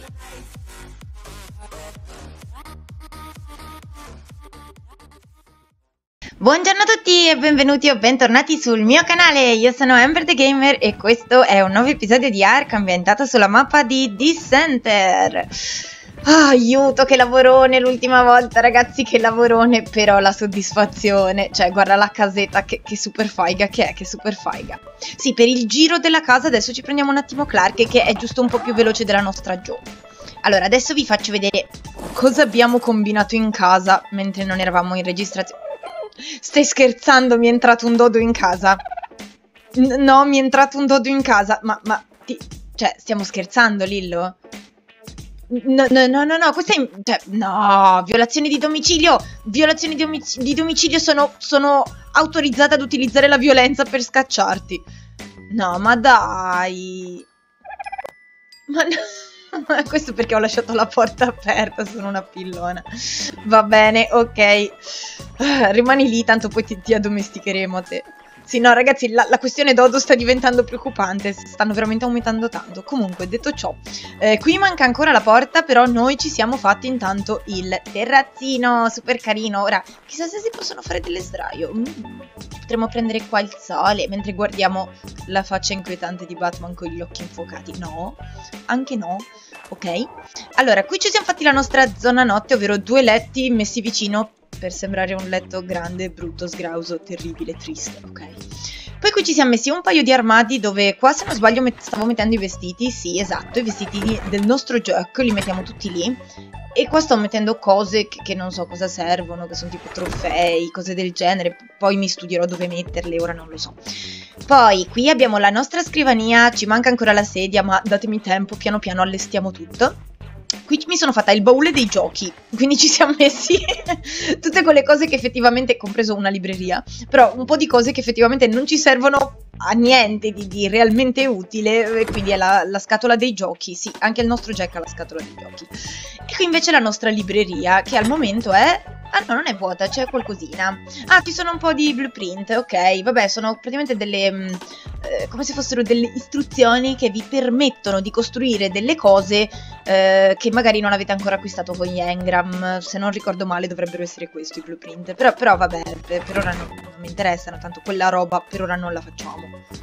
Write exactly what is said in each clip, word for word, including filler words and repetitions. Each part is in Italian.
Buongiorno a tutti e benvenuti o bentornati sul mio canale, io sono Amber the Gamer e questo è un nuovo episodio di Ark ambientato sulla mappa di Dissenter. Ah, aiuto, che lavorone l'ultima volta, ragazzi, che lavorone, però la soddisfazione, cioè guarda la casetta, che, che super faiga che è, che super faiga. Sì, per il giro della casa adesso ci prendiamo un attimo Clark, che è giusto un po' più veloce della nostra Jo. Allora, adesso vi faccio vedere cosa abbiamo combinato in casa mentre non eravamo in registrazione. Stai scherzando? Mi è entrato un dodo in casa? N no, mi è entrato un dodo in casa. Ma, ma, ti... cioè, stiamo scherzando, Lillo? No, no, no, no, no, questa è... Cioè, no, violazioni di domicilio. Violazioni di, domic di domicilio sono, sono autorizzata ad utilizzare la violenza per scacciarti. No, ma dai. Ma no. Questo perché ho lasciato la porta aperta, sono una pillona. Va bene, ok. Rimani lì, tanto poi ti, ti addomesticheremo a te. Sì, no, ragazzi, la, la questione dodo sta diventando preoccupante. Stanno veramente aumentando tanto. Comunque, detto ciò, eh, qui manca ancora la porta, però noi ci siamo fatti intanto il terrazzino super carino. Ora, chissà se si possono fare delle sdraio. Mm. Potremmo prendere qua il sole mentre guardiamo la faccia inquietante di Batman con gli occhi infuocati. No, anche no. Ok. Allora, qui ci siamo fatti la nostra zona notte, ovvero due letti messi vicino per sembrare un letto grande, brutto, sgrauso, terribile, triste, ok? Poi qui ci siamo messi un paio di armadi dove qua, se non sbaglio, met stavo mettendo i vestiti, sì, esatto, i vestiti di, del nostro gioco, li mettiamo tutti lì. E qua sto mettendo cose che, che non so cosa servono, che sono tipo trofei, cose del genere, poi mi studierò dove metterle, ora non lo so. Poi qui abbiamo la nostra scrivania, ci manca ancora la sedia, ma datemi tempo, piano piano allestiamo tutto. Qui mi sono fatta il baule dei giochi, quindi ci siamo messi tutte quelle cose che effettivamente, compreso una libreria, però un po' di cose che effettivamente non ci servono a niente di, di realmente utile, e quindi è la, la scatola dei giochi, sì, anche il nostro Jack ha la scatola dei giochi. E qui invece la nostra libreria, che al momento è... Ah no, non è vuota, c'è qualcosina. Ah, ci sono un po' di blueprint, ok. Vabbè, sono praticamente delle... Mh, eh, come se fossero delle istruzioni che vi permettono di costruire delle cose eh, che magari non avete ancora acquistato con gli engram. Se non ricordo male dovrebbero essere questi i blueprint. Però, però vabbè, per, per ora non, non mi interessano, tanto quella roba per ora non la facciamo.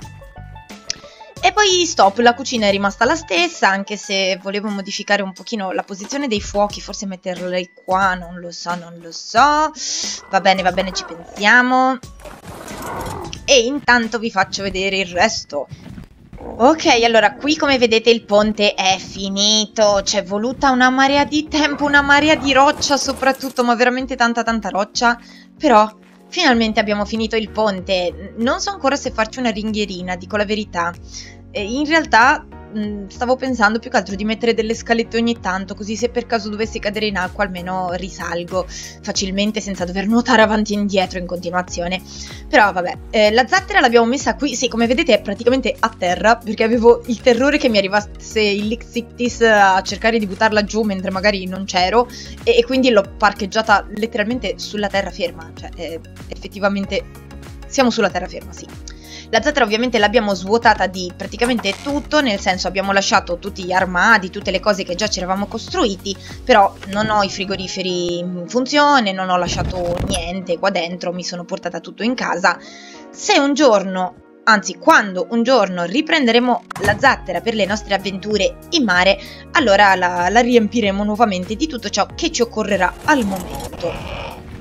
E poi stop, la cucina è rimasta la stessa, anche se volevo modificare un pochino la posizione dei fuochi, forse metterli qua, non lo so, non lo so. Va bene, va bene, ci pensiamo. E intanto vi faccio vedere il resto. Ok, allora, qui come vedete il ponte è finito, c'è voluta una marea di tempo, una marea di roccia soprattutto, ma veramente tanta tanta roccia, però... Finalmente abbiamo finito il ponte, non so ancora se farci una ringhierina, dico la verità. E in realtà mh, stavo pensando più che altro di mettere delle scalette ogni tanto, così se per caso dovessi cadere in acqua almeno risalgo facilmente senza dover nuotare avanti e indietro in continuazione. Però vabbè, eh, la zattera l'abbiamo messa qui, sì, come vedete è praticamente a terra, perché avevo il terrore che mi arrivasse il Lixictis a cercare di buttarla giù mentre magari non c'ero, e, e quindi l'ho parcheggiata letteralmente sulla terraferma, cioè eh, effettivamente siamo sulla terraferma, sì. La zattera ovviamente l'abbiamo svuotata di praticamente tutto, nel senso abbiamo lasciato tutti gli armadi, tutte le cose che già ci eravamo costruiti, però non ho i frigoriferi in funzione, non ho lasciato niente qua dentro, mi sono portata tutto in casa. Se un giorno, anzi quando un giorno riprenderemo la zattera per le nostre avventure in mare, allora la, la riempiremo nuovamente di tutto ciò che ci occorrerà al momento.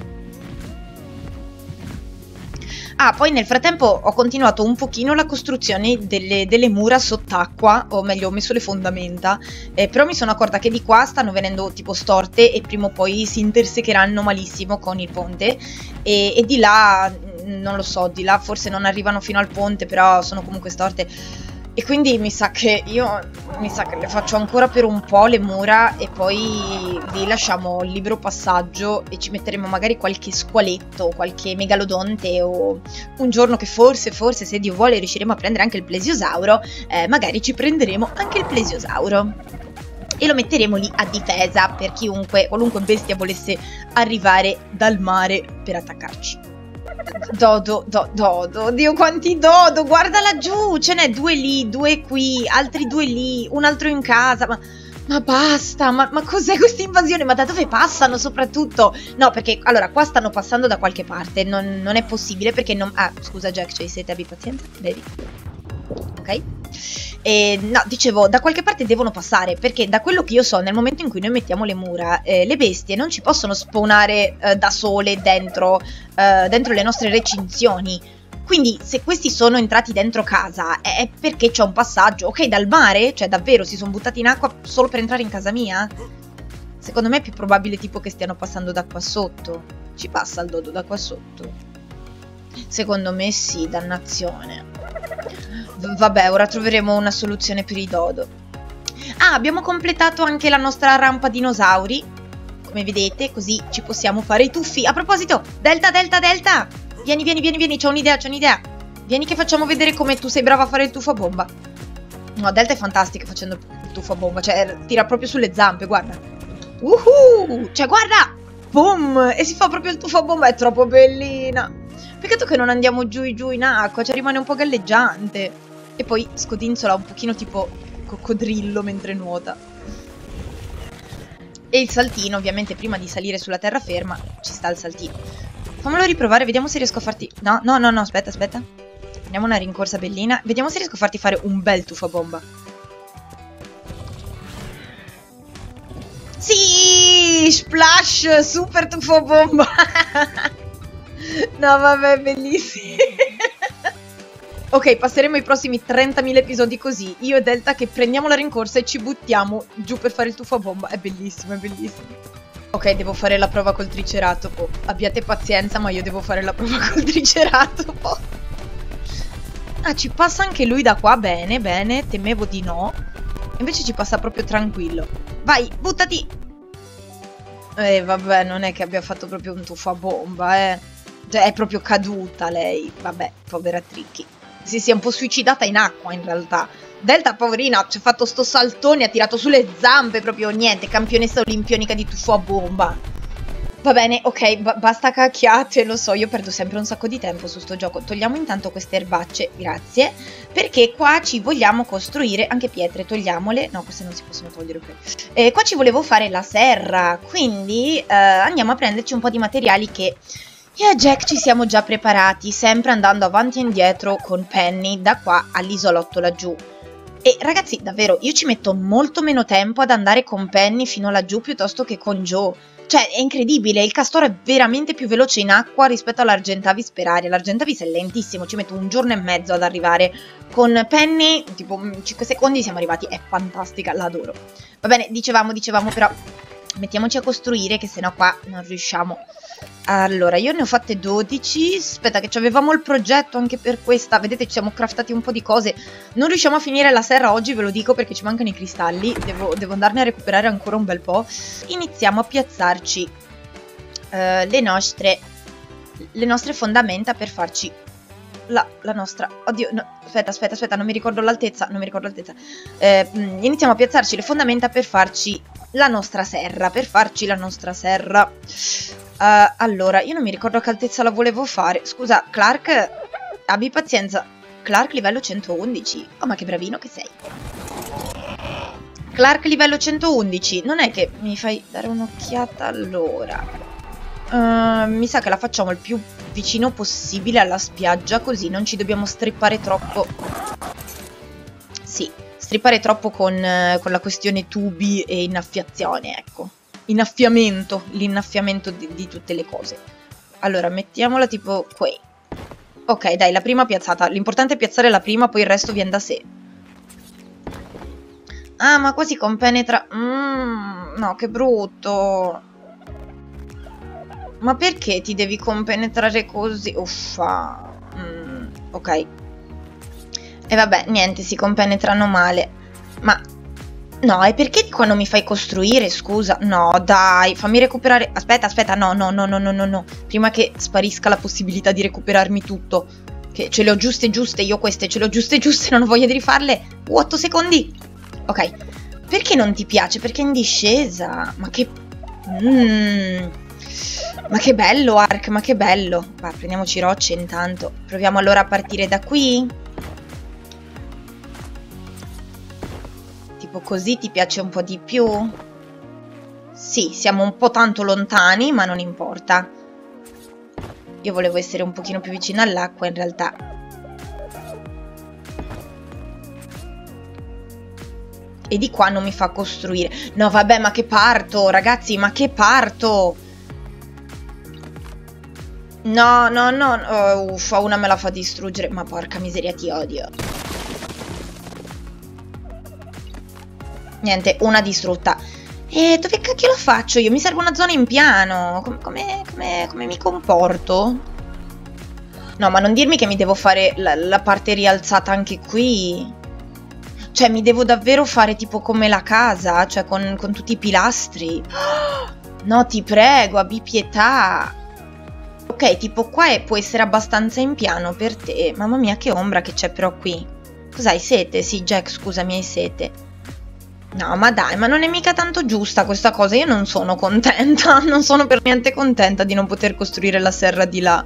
Ah, poi nel frattempo ho continuato un pochino la costruzione delle, delle mura sott'acqua, o meglio ho messo le fondamenta, eh, però mi sono accorta che di qua stanno venendo tipo storte e prima o poi si intersecheranno malissimo con il ponte, e, e di là, non lo so, di là forse non arrivano fino al ponte, però sono comunque storte. E quindi mi sa che io mi sa che le faccio ancora per un po' le mura e poi lì lasciamo il libero passaggio e ci metteremo magari qualche squaletto, qualche megalodonte, o un giorno che forse, forse se Dio vuole riusciremo a prendere anche il plesiosauro, eh, magari ci prenderemo anche il plesiosauro e lo metteremo lì a difesa per chiunque, qualunque bestia volesse arrivare dal mare per attaccarci. Dodo, do, dodo, oddio quanti dodo, guarda laggiù, ce n'è due lì, due qui, altri due lì, un altro in casa, ma, Ma basta, ma, ma cos'è questa invasione? Ma da dove passano soprattutto? No, perché, allora, qua stanno passando da qualche parte, non, non è possibile perché non... Ah, scusa Jack, c'hai sete, abbi pazienza, bevi. Ok? E, no, dicevo, da qualche parte devono passare, perché da quello che io so, nel momento in cui noi mettiamo le mura, eh, le bestie non ci possono spawnare eh, da sole dentro, eh, dentro le nostre recinzioni. Quindi se questi sono entrati dentro casa è perché c'è un passaggio, ok, dal mare, cioè davvero si sono buttati in acqua solo per entrare in casa mia? Secondo me è più probabile tipo che stiano passando da qua sotto. Ci passa il dodo da qua sotto? Secondo me sì, dannazione. V- vabbè, ora troveremo una soluzione per i dodo. Ah, abbiamo completato anche la nostra rampa dinosauri, come vedete, così ci possiamo fare i tuffi. A proposito, Delta, Delta, Delta! Vieni, vieni, vieni, vieni, c'ho un'idea, c'ho un'idea. Vieni che facciamo vedere come tu sei brava a fare il tuffo a bomba. No, Delta è fantastica facendo il tuffo a bomba, cioè tira proprio sulle zampe, guarda. Uhu! Cioè, guarda! Boom! E si fa proprio il tuffo a bomba, è troppo bellina. Peccato che non andiamo giù giù in acqua, cioè rimane un po' galleggiante. E poi scodinzola un pochino tipo coccodrillo mentre nuota. E il saltino, ovviamente, prima di salire sulla terraferma, ci sta il saltino. Fammelo riprovare, vediamo se riesco a farti... No, no, no, no, aspetta, aspetta. Prendiamo una rincorsa bellina. Vediamo se riesco a farti fare un bel tuffo a bomba. Sì! Splash! Super tuffo a bomba! No, vabbè, bellissimo. Ok, passeremo i prossimi trentamila episodi così. Io e Delta che prendiamo la rincorsa e ci buttiamo giù per fare il tuffo a bomba. È bellissimo, è bellissimo. Ok, devo fare la prova col triceratopo. Abbiate pazienza, ma io devo fare la prova col triceratopo. Ah, ci passa anche lui da qua. Bene, bene. Temevo di no. Invece ci passa proprio tranquillo. Vai, buttati! Eh, vabbè, non è che abbia fatto proprio un tuffo a bomba, eh. Cioè, è proprio caduta lei. Vabbè, povera Tricky. Si sia un po' suicidata in acqua, in realtà. Delta, poverina, ci ha fatto sto saltone, ha tirato sulle zampe, proprio niente, campionessa olimpionica di tuffo a bomba. Va bene, ok, ba basta cacchiate, lo so, io perdo sempre un sacco di tempo su sto gioco. Togliamo intanto queste erbacce, grazie, perché qua ci vogliamo costruire, anche pietre, togliamole. No, queste non si possono togliere, ok. Eh, qua ci volevo fare la serra, quindi eh, andiamo a prenderci un po' di materiali che... Io e Jack ci siamo già preparati, sempre andando avanti e indietro con Penny, da qua all'isolotto laggiù. E ragazzi, davvero, io ci metto molto meno tempo ad andare con Penny fino laggiù piuttosto che con Joe. Cioè, è incredibile, il castoro è veramente più veloce in acqua rispetto all'Argentavis per aria. L'Argentavis è lentissimo, ci metto un giorno e mezzo ad arrivare. Con Penny, tipo cinque secondi siamo arrivati, è fantastica, l'adoro. Va bene, dicevamo, dicevamo, però mettiamoci a costruire che sennò qua non riusciamo. Allora, io ne ho fatte dodici. Aspetta che avevamo il progetto anche per questa. Vedete, ci siamo craftati un po' di cose. Non riusciamo a finire la serra oggi, ve lo dico, perché ci mancano i cristalli. Devo, devo andarne a recuperare ancora un bel po'. Iniziamo a piazzarci uh, le nostre Le nostre fondamenta per farci la, la nostra... Oddio, no, aspetta, aspetta, aspetta, non mi ricordo l'altezza. Non mi ricordo l'altezza eh, Iniziamo a piazzarci le fondamenta per farci la nostra serra. Per farci la nostra serra Uh, allora, io non mi ricordo a che altezza la volevo fare. Scusa, Clark, abbi pazienza. Clark livello centoundici. Oh, ma che bravino che sei. Clark livello centoundici. Non è che mi fai dare un'occhiata allora. Uh, mi sa che la facciamo il più vicino possibile alla spiaggia, così non ci dobbiamo strippare troppo. Sì, strippare troppo con, uh, con la questione tubi e innaffiazione, ecco. Innaffiamento, l'innaffiamento di, di tutte le cose. Allora, mettiamola tipo qui. Ok, dai, la prima piazzata. L'importante è piazzare la prima, poi il resto viene da sé. Ah, ma qua si compenetra... Mm, no, che brutto. Ma perché ti devi compenetrare così? Uffa. Mm, ok. E vabbè, niente, si compenetrano male. Ma... No, e perché qua non mi fai costruire, scusa? No, dai, fammi recuperare... Aspetta, aspetta, no, no, no, no, no, no, no. Prima che sparisca la possibilità di recuperarmi tutto. Che ce le ho giuste giuste, io queste ce le ho giuste giuste, non ho voglia di rifarle. Uh, otto secondi. Ok. Perché non ti piace? Perché è in discesa. Ma che... Mm. Ma che bello, Ark, ma che bello. Va, prendiamoci rocce intanto. Proviamo allora a partire da qui. tipo così ti piace un po' di più? Sì, siamo un po' tanto lontani, ma non importa. Io volevo essere un pochino più vicino all'acqua in realtà. E di qua non mi fa costruire. No, vabbè, ma che parto, ragazzi, ma che parto! No, no, no, oh, uffa, una me la fa distruggere. Ma porca miseria, ti odio. Niente, una distrutta. E dove cacchio lo faccio io? Mi serve una zona in piano. Come, come, come, come mi comporto? No, ma non dirmi che mi devo fare la, la parte rialzata anche qui. Cioè, mi devo davvero fare tipo come la casa, cioè con, con tutti i pilastri. No, ti prego, abbi pietà. Ok, tipo qua è, può essere abbastanza in piano per te. Mamma mia, che ombra che c'è però qui. Cos'hai, sete? Sì, Jack, scusami, hai sete. No, ma dai, ma non è mica tanto giusta questa cosa. Io non sono contenta. Non sono per niente contenta di non poter costruire la serra di là.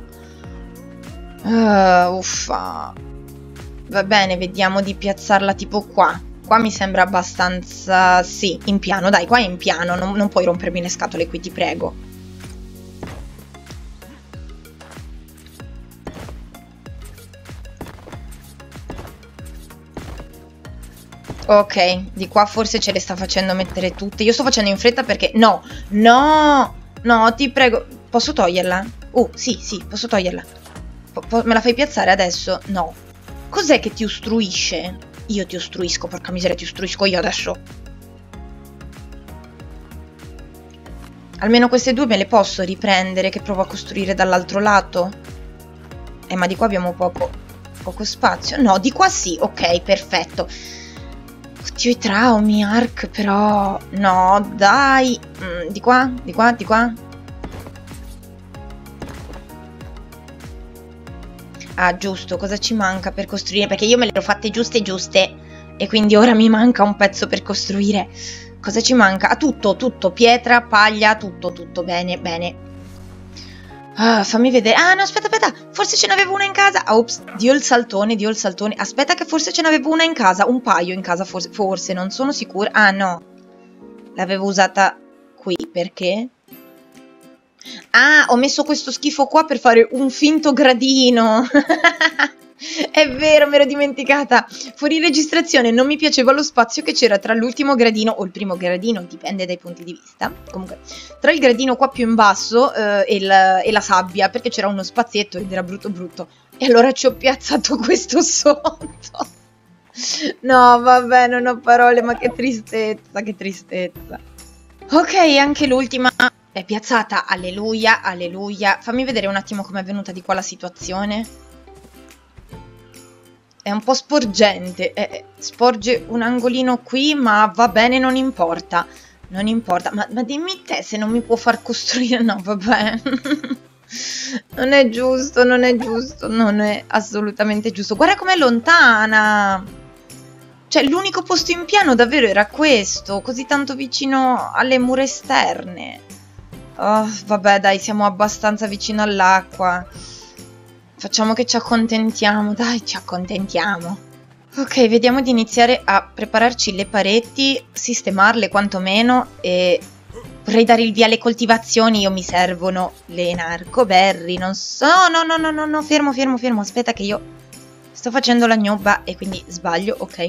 Uh, uffa. Va bene, vediamo di piazzarla tipo qua. Qua mi sembra abbastanza... Sì, in piano. Dai, qua è in piano. Non, non puoi rompermi le scatole qui, ti prego. Ok, di qua forse ce le sta facendo mettere tutte. Io sto facendo in fretta perché... No, no, no, ti prego. Posso toglierla? Oh, sì, sì, posso toglierla. Po me la fai piazzare adesso? No. Cos'è che ti ostruisce? Io ti ostruisco, porca miseria, ti ostruisco io adesso. Almeno queste due me le posso riprendere che provo a costruire dall'altro lato. Eh, ma di qua abbiamo poco, poco spazio. No, di qua sì, ok, perfetto. Oddio, i traumi, Ark, però... No, dai. Mm, di qua, di qua, di qua. Ah, giusto, cosa ci manca per costruire? Perché io me le ho fatte giuste giuste. E quindi ora mi manca un pezzo per costruire. Cosa ci manca? Ah, tutto, tutto. Pietra, paglia, tutto, tutto. Bene, bene. Ah, fammi vedere. Ah, no, aspetta, aspetta. Forse ce n'avevo una in casa. Ah, ops. Dio il saltone, Dio il saltone. Aspetta che forse ce n'avevo una in casa. Un paio in casa, forse. Forse, non sono sicura. Ah, no. L'avevo usata qui. Perché? Ah, ho messo questo schifo qua per fare un finto gradino. È vero, mi ero dimenticata. Fuori registrazione non mi piaceva lo spazio che c'era tra l'ultimo gradino o il primo gradino, dipende dai punti di vista. Comunque, tra il gradino qua più in basso eh, e, la, e la sabbia, perché c'era uno spazietto ed era brutto brutto. E allora ci ho piazzato questo sotto. No, vabbè, non ho parole, ma che tristezza, che tristezza. Ok, anche l'ultima è piazzata. Alleluia, alleluia. Fammi vedere un attimo com'è venuta di qua la situazione. È un po' sporgente, eh, sporge un angolino qui, ma va bene, non importa, non importa. Ma, ma dimmi te se non mi può far costruire, no, vabbè. Non è giusto, non è giusto, non è assolutamente giusto. Guarda com'è lontana. Cioè, l'unico posto in piano davvero era questo, così tanto vicino alle mura esterne. Oh, vabbè, dai, siamo abbastanza vicino all'acqua. Facciamo che ci accontentiamo, dai, ci accontentiamo. Ok, vediamo di iniziare a prepararci le pareti, sistemarle quantomeno e vorrei dare il via alle coltivazioni, io mi servono le narcoberry, non so, no, no, no, no, no, fermo, fermo, fermo, aspetta che io sto facendo la gnobba e quindi sbaglio, ok.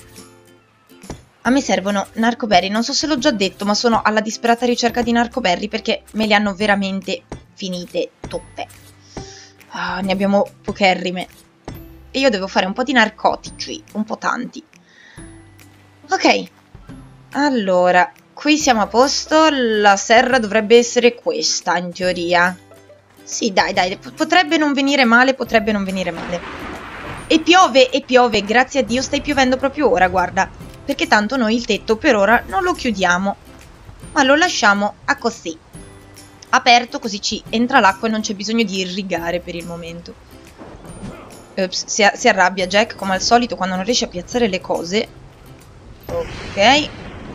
A me servono narcoberry, non so se l'ho già detto, ma sono alla disperata ricerca di narcoberry perché me le hanno veramente finite tutte. Ah, ne abbiamo pocherrime. E io devo fare un po' di narcotici, un po' tanti. Ok, allora, qui siamo a posto. La serra dovrebbe essere questa, in teoria. Sì, dai, dai, potrebbe non venire male, potrebbe non venire male. E piove, e piove, grazie a Dio stai piovendo proprio ora, guarda. Perché tanto noi il tetto per ora non lo chiudiamo, ma lo lasciamo a così. Aperto, così ci entra l'acqua e non c'è bisogno di irrigare per il momento. Ops, si, si arrabbia Jack come al solito quando non riesce a piazzare le cose. Ok.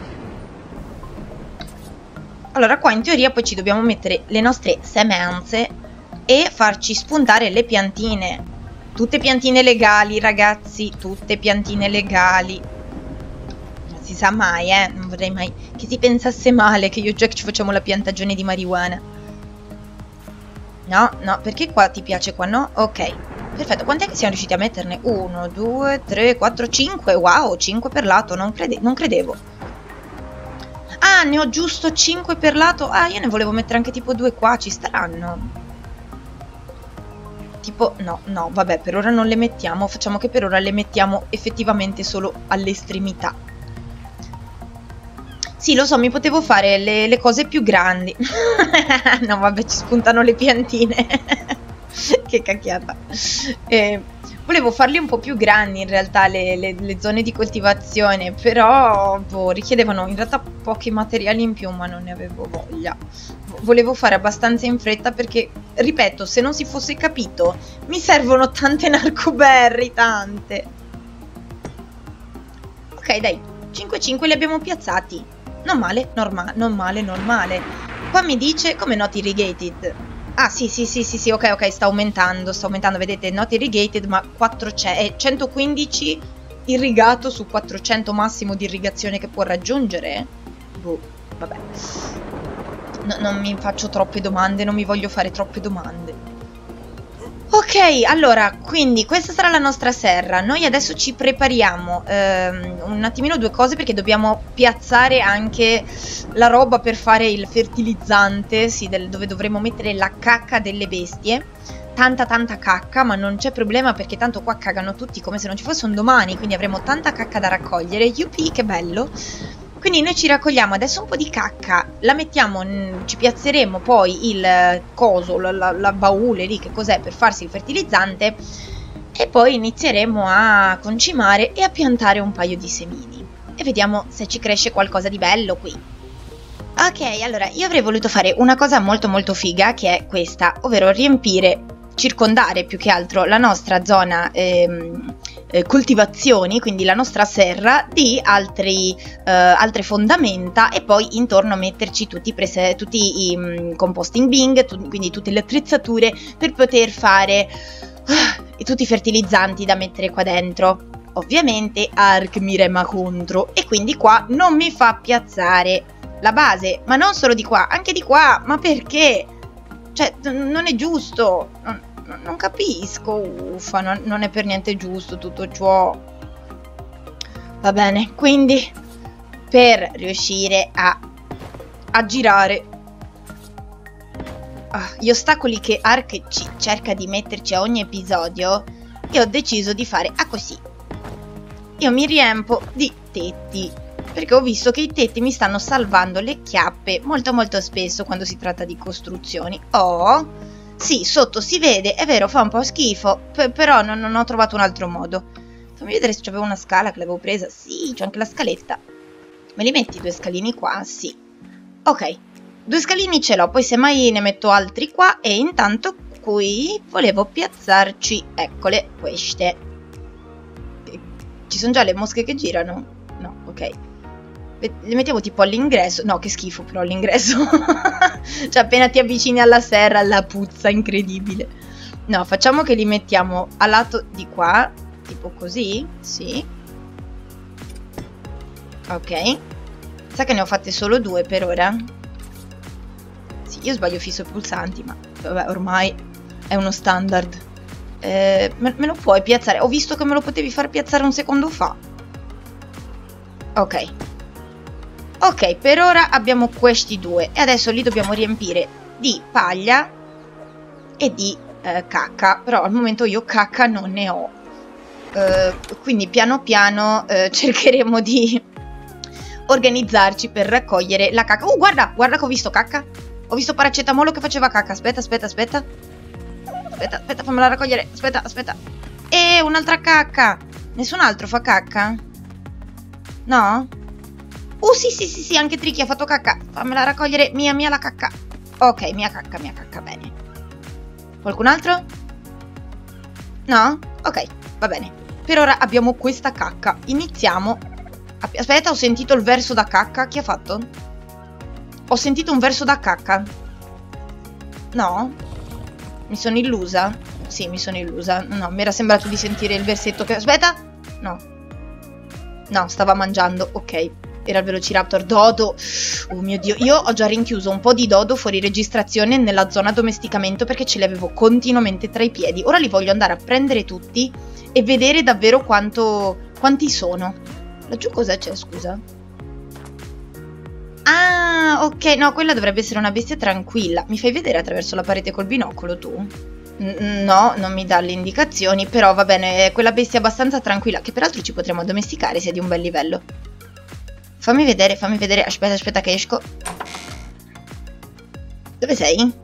Allora qua in teoria poi ci dobbiamo mettere le nostre semenze e farci spuntare le piantine. Tutte piantine legali, ragazzi, tutte piantine legali. si sa mai, eh. Non vorrei mai che si pensasse male che io e Jack ci facciamo la piantagione di marijuana. No, no, perché qua ti piace, qua no? Ok, perfetto. Quant'è che siamo riusciti a metterne? uno, due, tre, quattro, cinque. Wow, cinque per lato, non, crede non credevo. Ah, ne ho giusto cinque per lato. Ah, io ne volevo mettere anche tipo due qua, ci staranno. Tipo, no, no, vabbè, per ora non le mettiamo. Facciamo che per ora le mettiamo effettivamente solo all'estremità. Sì, lo so, mi potevo fare le, le cose più grandi. No, vabbè, ci spuntano le piantine. Che cacchiata. Eh, volevo farli un po' più grandi in realtà le, le, le zone di coltivazione, però boh, richiedevano in realtà pochi materiali in più, ma non ne avevo voglia. Volevo fare abbastanza in fretta perché, ripeto, se non si fosse capito, mi servono tante narcoberry, tante. Ok, dai, cinque cinque li abbiamo piazzati. Non male, norma non male, normale. Qua mi dice come not irrigated. Ah, sì, sì, sì, sì, sì, ok, ok, sta aumentando, sta aumentando, vedete, not irrigated, ma quattrocento, è centoquindici irrigato su quattrocento massimo di irrigazione che può raggiungere. Boh, vabbè. No, non mi faccio troppe domande, non mi voglio fare troppe domande. Ok, allora, quindi questa sarà la nostra serra. Noi adesso ci prepariamo ehm, un attimino due cose perché dobbiamo piazzare anche la roba per fare il fertilizzante, sì, del, dove dovremo mettere la cacca delle bestie. Tanta tanta cacca, ma non c'è problema perché tanto qua cagano tutti come se non ci fosse un domani, quindi avremo tanta cacca da raccogliere. Yuppie, che bello! Quindi noi ci raccogliamo adesso un po' di cacca, la mettiamo, ci piazzeremo poi il coso, la, la, la baule lì, che cos'è, per farsi il fertilizzante, e poi inizieremo a concimare e a piantare un paio di semini. E vediamo se ci cresce qualcosa di bello qui. Ok, allora, io avrei voluto fare una cosa molto molto figa, che è questa, ovvero riempire, circondare più che altro la nostra zona ehm, eh, coltivazioni, quindi la nostra serra, di altri, eh, altre fondamenta e poi intorno metterci tutti, tutti i um, composting bin, tu quindi tutte le attrezzature per poter fare uh, tutti i fertilizzanti da mettere qua dentro. Ovviamente Ark mi rema contro e quindi qua non mi fa piazzare la base, ma non solo di qua, anche di qua. Ma perché? Cioè, non è giusto, non, non capisco, uffa, non, non è per niente giusto tutto ciò. Va bene, quindi per riuscire a, a girare ah, gli ostacoli che Ark ci cerca di metterci a ogni episodio, io ho deciso di fare a così. Io mi riempo di tetti, perché ho visto che i tetti mi stanno salvando le chiappe molto molto spesso quando si tratta di costruzioni. Oh, sì, sotto si vede, è vero, fa un po' schifo, però non, non ho trovato un altro modo. Fammi vedere se c'avevo una scala che l'avevo presa. Sì, c'è anche la scaletta. Me li metti due scalini qua? Sì. Ok, due scalini ce l'ho, poi semmai ne metto altri qua e intanto qui volevo piazzarci, eccole, queste. Ci sono già le mosche che girano? No, ok. Le mettiamo tipo all'ingresso. No, che schifo però all'ingresso. Cioè appena ti avvicini alla serra la puzza incredibile. No, facciamo che li mettiamo a lato di qua, tipo così. Sì. Ok. Sa che ne ho fatte solo due per ora? Sì, io sbaglio fisso i pulsanti, ma vabbè, ormai è uno standard. Eh, me, me lo puoi piazzare? Ho visto che me lo potevi far piazzare un secondo fa. Ok. Ok, per ora abbiamo questi due e adesso li dobbiamo riempire di paglia e di eh, cacca, però al momento io cacca non ne ho, eh, quindi piano piano eh, cercheremo di organizzarci per raccogliere la cacca. Oh, guarda, guarda che ho visto cacca, ho visto paracetamolo che faceva cacca, aspetta, aspetta, aspetta, aspetta, aspetta, fammela raccogliere, aspetta, aspetta, e un'altra cacca, nessun altro fa cacca? No? Oh sì sì sì sì, anche Tricky ha fatto cacca. Fammela raccogliere, mia mia la cacca. Ok, mia cacca, mia cacca, bene. Qualcun altro? No? Ok, va bene. Per ora abbiamo questa cacca. Iniziamo. Aspetta, ho sentito il verso da cacca. Chi ha fatto? Ho sentito un verso da cacca. No? Mi sono illusa? Sì, mi sono illusa. No, mi era sembrato di sentire il versetto che... Aspetta! No. No, stava mangiando, ok. Era il Velociraptor. Dodo. Oh mio Dio, io ho già rinchiuso un po' di dodo fuori registrazione nella zona domesticamento perché ce li avevo continuamente tra i piedi. Ora li voglio andare a prendere tutti e vedere davvero quanto, quanti sono. Laggiù cosa c'è, scusa? Ah, ok, no, quella dovrebbe essere una bestia tranquilla. Mi fai vedere attraverso la parete col binocolo, tu? No, non mi dà le indicazioni, però va bene, è quella bestia abbastanza tranquilla, che peraltro ci potremo addomesticare se è di un bel livello. Fammi vedere, fammi vedere, aspetta, aspetta che esco. Dove sei?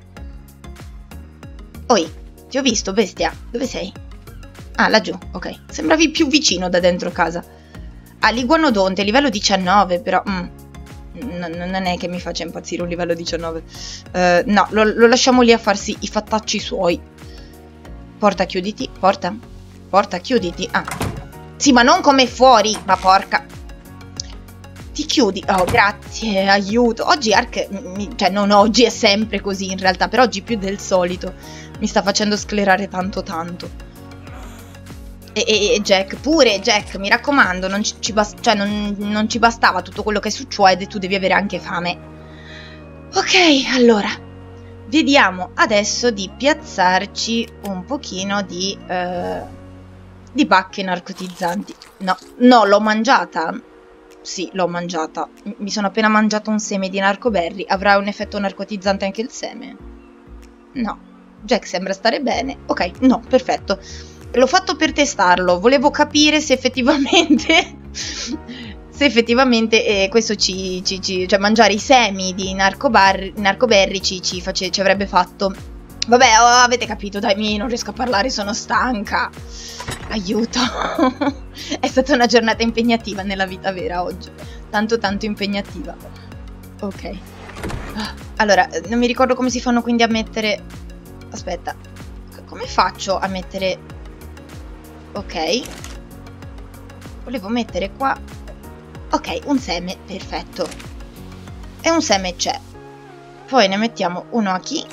Oi, ti ho visto, bestia, dove sei? Ah, laggiù, ok, sembravi più vicino da dentro casa. Ah, l'iguanodonte, livello diciannove, però... Mm. No, non è che mi faccia impazzire un livello diciannove. Uh, no, lo, lo lasciamo lì a farsi i fattacci suoi. Porta, chiuditi. Porta. Porta, chiuditi. Ah. Sì, ma non come fuori. Ma porca. Ti chiudi. Oh, grazie. Aiuto. Oggi Ark... Mi, cioè, non oggi, è sempre così in realtà. Per oggi più del solito. Mi sta facendo sclerare tanto tanto. E, e, e Jack, pure Jack, mi raccomando, non ci, ci, bast cioè non, non ci bastava tutto quello che succede, tu devi avere anche fame. Ok, allora, vediamo adesso di piazzarci un pochino di, eh, di bacche narcotizzanti. No, no, l'ho mangiata. Sì, l'ho mangiata. Mi sono appena mangiato un seme di narcoberry. Avrà un effetto narcotizzante anche il seme? No. Jack sembra stare bene. Ok, no, perfetto. L'ho fatto per testarlo, volevo capire se effettivamente, se effettivamente eh, questo ci, ci, ci, cioè mangiare i semi di narcoberry ci, ci, face, ci avrebbe fatto. Vabbè, oh, avete capito, dai, mi non riesco a parlare, sono stanca. Aiuto. È stata una giornata impegnativa nella vita vera oggi, tanto tanto impegnativa. Ok. Allora, non mi ricordo come si fanno quindi a mettere... Aspetta, come faccio a mettere... Ok, volevo mettere qua, ok, un seme, perfetto, e un seme c'è, poi ne mettiamo uno a chi.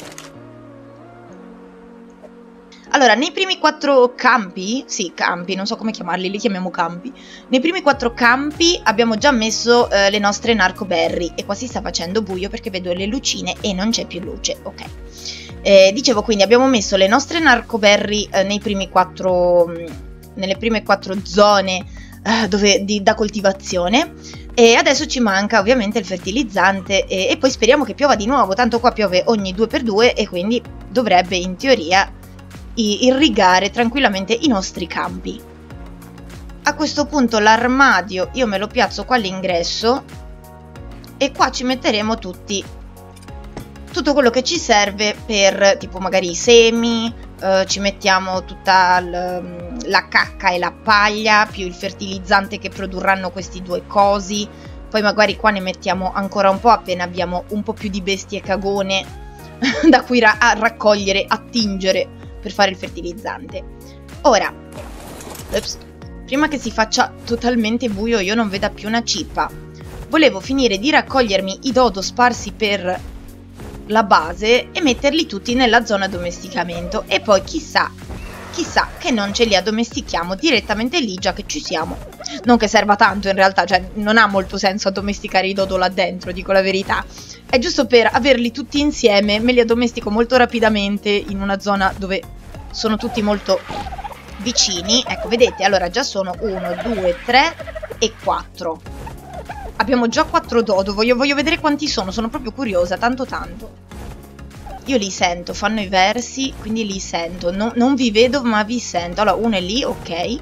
Allora, nei primi quattro campi, sì, campi, non so come chiamarli, li chiamiamo campi, nei primi quattro campi abbiamo già messo eh, le nostre narcoberry, e qua si sta facendo buio perché vedo le lucine e non c'è più luce, ok. Eh, dicevo, quindi abbiamo messo le nostre narcoberry eh, nei primi quattro, nelle prime quattro zone eh, dove, di, da coltivazione, e adesso ci manca ovviamente il fertilizzante e, e poi speriamo che piova di nuovo, tanto qua piove ogni due per due e quindi dovrebbe in teoria irrigare tranquillamente i nostri campi. A questo punto l'armadio io me lo piazzo qua all'ingresso e qua ci metteremo tutti tutto quello che ci serve per tipo magari i semi, eh, ci mettiamo tutta la cacca e la paglia più il fertilizzante che produrranno questi due cosi, poi magari qua ne mettiamo ancora un po' appena abbiamo un po' più di bestie cagone da cui ra a raccogliere, attingere per fare il fertilizzante. Ora, ups, prima che si faccia totalmente buio e io non veda più una cippa, volevo finire di raccogliermi i dodo sparsi per la base e metterli tutti nella zona addomesticamento e poi chissà, chissà che non ce li addomestichiamo direttamente lì già che ci siamo. Non che serva tanto in realtà, cioè non ha molto senso addomesticare i dodo là dentro, dico la verità. È giusto per averli tutti insieme, me li addomestico molto rapidamente in una zona dove sono tutti molto vicini. Ecco, vedete, allora già sono uno, due, tre e quattro. Abbiamo già quattro dodo, voglio, voglio vedere quanti sono, sono proprio curiosa, tanto tanto. Io li sento, fanno i versi, quindi li sento. No, non vi vedo, ma vi sento. Allora, uno è lì, ok.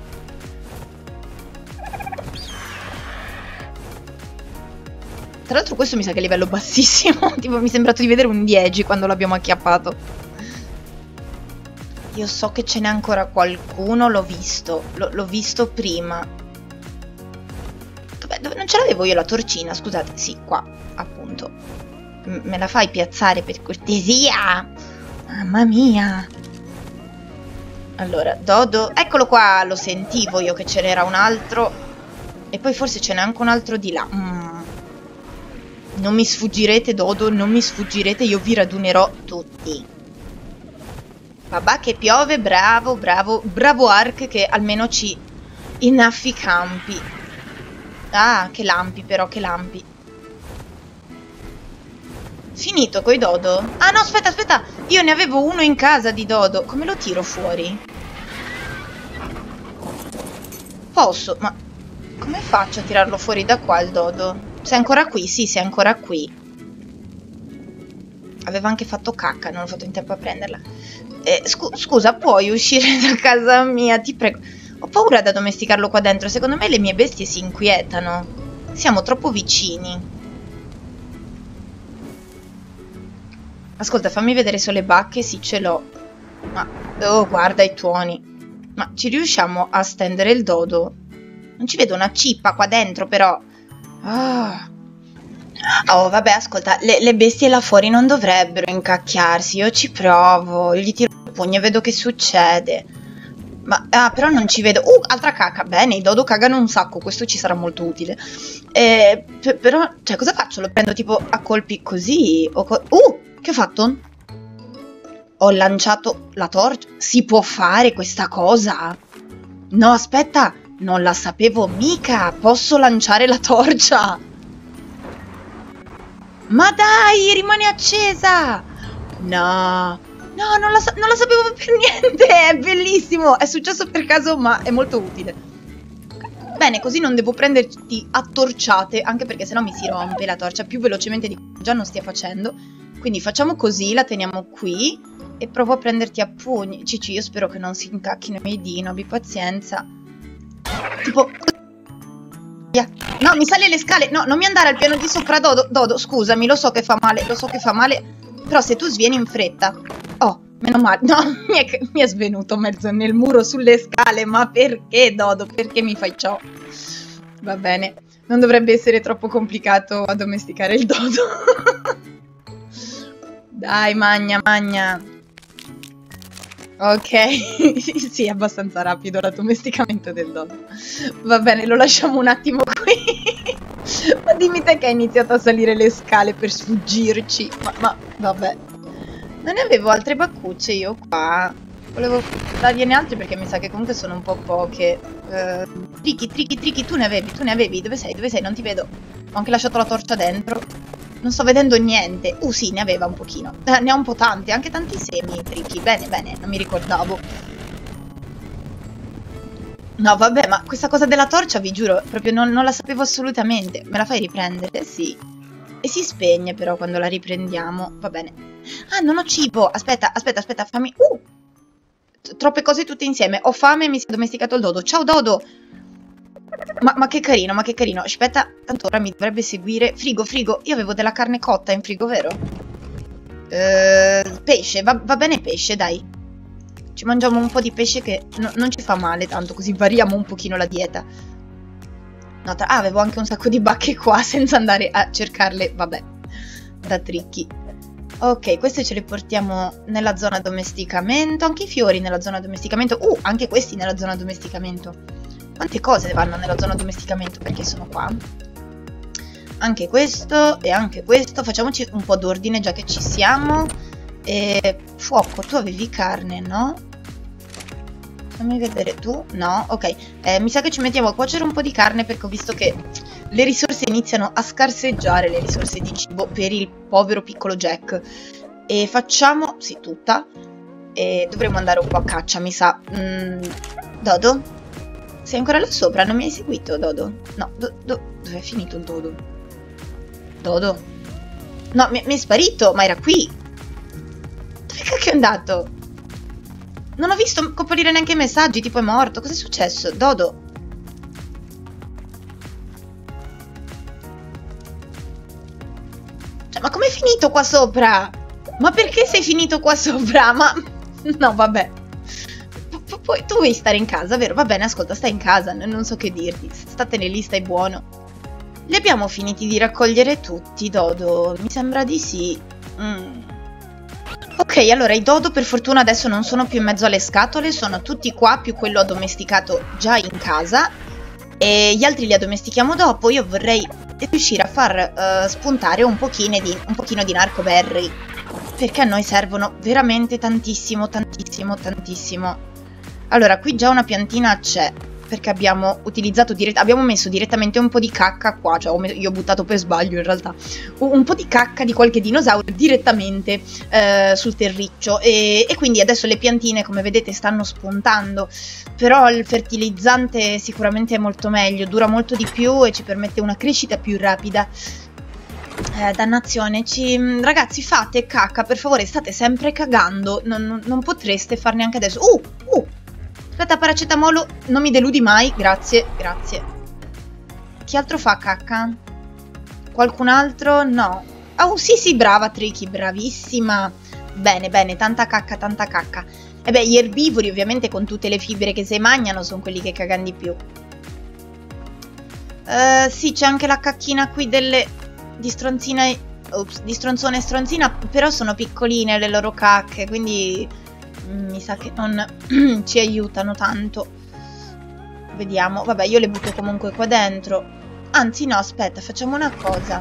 Tra l'altro questo mi sa che è livello bassissimo, tipo mi è sembrato di vedere un dieci quando l'abbiamo acchiappato. Io so che ce n'è ancora qualcuno, l'ho visto, l'ho visto prima. Dove, dove non ce l'avevo io la torcina, scusate, sì, qua, appunto. M me la fai piazzare per cortesia? Mamma mia! Allora, dodo, eccolo qua, lo sentivo io che ce n'era un altro. E poi forse ce n'è anche un altro di là. Mm. Non mi sfuggirete, dodo, non mi sfuggirete, io vi radunerò tutti. Babà che piove, bravo, bravo, bravo Ark che almeno ci innaffi i campi. Ah, che lampi però, che lampi. Finito coi dodo? Ah no, aspetta, aspetta. Io ne avevo uno in casa di dodo. Come lo tiro fuori? Posso, ma come faccio a tirarlo fuori da qua il dodo? Sei ancora qui? Sì, sei ancora qui. Aveva anche fatto cacca, non ho fatto in tempo a prenderla. Eh, scu scusa, puoi uscire da casa mia? Ti prego. Ho paura da domesticarlo qua dentro. Secondo me le mie bestie si inquietano. Siamo troppo vicini. Ascolta, fammi vedere se ho le bacche. Sì, ce l'ho. Ma, oh, guarda i tuoni. Ma ci riusciamo a stendere il dodo? Non ci vedo una cippa qua dentro, però. Ah. Oh, vabbè, ascolta, le, le bestie là fuori non dovrebbero incacchiarsi. Io ci provo, gli tiro il pugno e vedo che succede. Ma, ah, però non ci vedo. Uh, altra cacca. Bene, i dodo cagano un sacco, questo ci sarà molto utile. Eh, però, cioè, cosa faccio? Lo prendo tipo a colpi così? O co uh, che ho fatto? Ho lanciato la torcia. Si può fare questa cosa? No, aspetta, non la sapevo mica. Posso lanciare la torcia? Ma dai, rimane accesa! No, no, non la, non la sapevo per niente. È bellissimo. È successo per caso, ma è molto utile. Bene, così non devo prenderti a torciate, anche perché sennò mi si rompe la torcia più velocemente di quanto già non stia facendo. Quindi facciamo così, la teniamo qui e provo a prenderti a pugni. Cici, io spero che non si incacchino i miei dino, abbi pazienza. Tipo... No, mi sale le scale. No, non mi andare al piano di sopra, Dodo. Dodo, scusami, lo so che fa male, lo so che fa male. Però se tu svieni in fretta... Oh, meno male. No, mi è, mi è svenuto mezzo nel muro sulle scale. Ma perché, Dodo? Perché mi fai ciò? Va bene. Non dovrebbe essere troppo complicato addomesticare il Dodo. Dai, magna, magna. Ok, sì, è abbastanza rapido l'addomesticamento del dodo. Va bene, lo lasciamo un attimo qui. Ma dimmi te che hai iniziato a salire le scale per sfuggirci. Ma, ma, vabbè. Non ne avevo altre baccucce io qua. Volevo dargliene altre perché mi sa che comunque sono un po' poche. Uh, trichi, trichi, trichi, tu ne avevi, tu ne avevi. Dove sei, dove sei? Non ti vedo. Ho anche lasciato la torcia dentro. Non sto vedendo niente. Uh, sì, ne aveva un pochino. Eh, ne ha un po' tanti, anche tanti semi, trichi. Bene, bene, non mi ricordavo. No, vabbè, ma questa cosa della torcia, vi giuro, proprio non, non la sapevo assolutamente. Me la fai riprendere? Sì. E si spegne però quando la riprendiamo. Va bene. Ah, non ho cibo. Aspetta, aspetta, aspetta, fammi... Uh! Troppe cose tutte insieme. Ho fame e mi si è addomesticato il dodo. Ciao, Dodo! Ma, ma che carino, ma che carino. Aspetta, tanto ora mi dovrebbe seguire. Frigo, frigo. Io avevo della carne cotta in frigo, vero? Uh, pesce, va, va bene pesce, dai. Ci mangiamo un po' di pesce che no, non ci fa male tanto, così variamo un pochino la dieta. No, tra... Ah, avevo anche un sacco di bacche qua senza andare a cercarle, vabbè, da tricchi. Ok, queste ce le portiamo nella zona addomesticamento. Anche i fiori nella zona addomesticamento. Uh, anche questi nella zona addomesticamento. Quante cose vanno nella zona addomesticamento perché sono qua? Anche questo e anche questo. Facciamoci un po' d'ordine già che ci siamo. E... Fuoco, tu avevi carne, no? Fammi vedere tu. No, ok. Eh, mi sa che ci mettiamo a cuocere un po' di carne perché ho visto che le risorse iniziano a scarseggiare, le risorse di cibo per il povero piccolo Jack. E facciamo... Sì, tutta. E dovremmo andare un po' a caccia, mi sa. Mm, Dodo? Sei ancora là sopra? Non mi hai seguito, Dodo? No, do, do, dove è finito il Dodo? Dodo? No, mi, mi è sparito, ma era qui. Dove cacchio è andato? Non ho visto comparire neanche i messaggi, tipo è morto. Cos'è successo? Dodo? Cioè, ma com'è finito qua sopra? Ma perché sei finito qua sopra? Ma... No, vabbè. Poi tu vuoi stare in casa, vero? Va bene, ascolta, stai in casa, non so che dirti. Statene lì, stai buono. Li abbiamo finiti di raccogliere tutti, Dodo? Mi sembra di sì. Mm. Ok, allora i Dodo per fortuna adesso non sono più in mezzo alle scatole, sono tutti qua, più quello addomesticato già in casa. E gli altri li addomestichiamo dopo. Io vorrei riuscire a far uh, spuntare un pochino di, un pochino di narcoberry, perché a noi servono veramente tantissimo, tantissimo, tantissimo. Allora, qui già una piantina c'è. perché abbiamo utilizzato dirett- abbiamo messo direttamente un po' di cacca qua, cioè ho io ho buttato per sbaglio in realtà un, un po' di cacca di qualche dinosauro direttamente eh, sul terriccio e, e quindi adesso le piantine come vedete stanno spuntando, però il fertilizzante sicuramente è molto meglio, dura molto di più e ci permette una crescita più rapida. Eh, dannazione, ci... ragazzi fate cacca, per favore, state sempre cagando, non, non potreste farne anche adesso. Uh, uh, aspetta, paracetamolo, non mi deludi mai, grazie, grazie. Chi altro fa cacca? Qualcun altro? No. Oh, sì, sì, brava Tricky, bravissima. Bene, bene, tanta cacca, tanta cacca. E beh, gli erbivori ovviamente con tutte le fibre che si mangiano sono quelli che cagano di più. Uh, sì, c'è anche la cacchina qui delle... di stronzina, ops, di stronzone e stronzina, però sono piccoline le loro cacche, quindi mi sa che non ci aiutano tanto. Vediamo, vabbè, io le butto comunque qua dentro. Anzi no, aspetta, facciamo una cosa.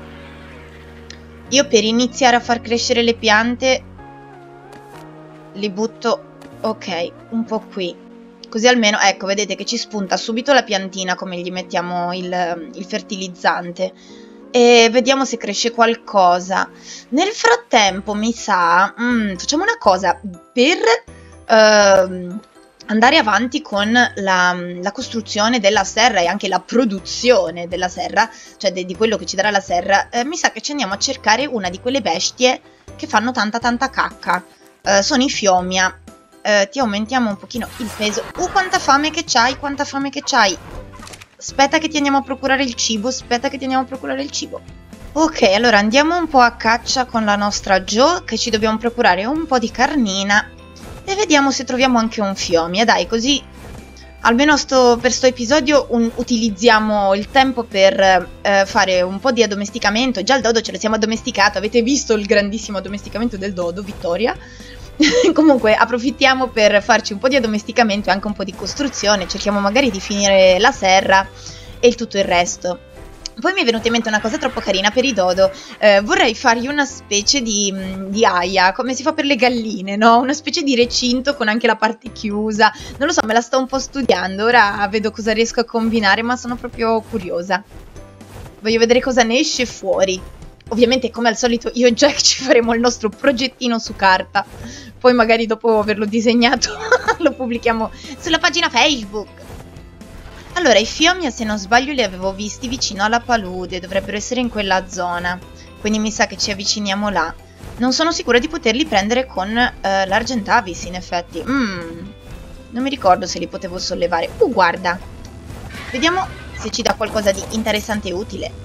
Io per iniziare a far crescere le piante li butto, ok, un po' qui. Così almeno, ecco, vedete che ci spunta subito la piantina come gli mettiamo il, il fertilizzante. E vediamo se cresce qualcosa. Nel frattempo mi sa mm, facciamo una cosa per uh, andare avanti con la, la costruzione della serra e anche la produzione della serra, cioè de, di quello che ci darà la serra. Eh, mi sa che ci andiamo a cercare una di quelle bestie che fanno tanta tanta cacca. Uh, sono i fiomia. Uh, ti aumentiamo un pochino il peso. Uh, quanta fame che c'hai, quanta fame che c'hai. Aspetta che ti andiamo a procurare il cibo, aspetta che ti andiamo a procurare il cibo. Ok, allora andiamo un po' a caccia con la nostra Jo, che ci dobbiamo procurare un po' di carnina. E vediamo se troviamo anche un fiomia, dai, così almeno sto, per sto episodio un, utilizziamo il tempo per eh, fare un po' di addomesticamento. Già il dodo ce lo siamo addomesticato, avete visto il grandissimo addomesticamento del dodo, Vittoria? Comunque approfittiamo per farci un po' di addomesticamento e anche un po' di costruzione, cerchiamo magari di finire la serra e il tutto il resto. Poi mi è venuta in mente una cosa troppo carina per i dodo, eh, vorrei fargli una specie di, di aia, come si fa per le galline, no? Una specie di recinto con anche la parte chiusa, non lo so, me la sto un po' studiando, ora vedo cosa riesco a combinare, ma sono proprio curiosa. Voglio vedere cosa ne esce fuori. Ovviamente come al solito io e Jack ci faremo il nostro progettino su carta, poi magari dopo averlo disegnato lo pubblichiamo sulla pagina Facebook. Allora, i fiomia se non sbaglio li avevo visti vicino alla palude, dovrebbero essere in quella zona, quindi mi sa che ci avviciniamo là. Non sono sicura di poterli prendere con eh, l'Argentavis in effetti. Mm, non mi ricordo se li potevo sollevare. Uh, guarda, vediamo se ci dà qualcosa di interessante e utile.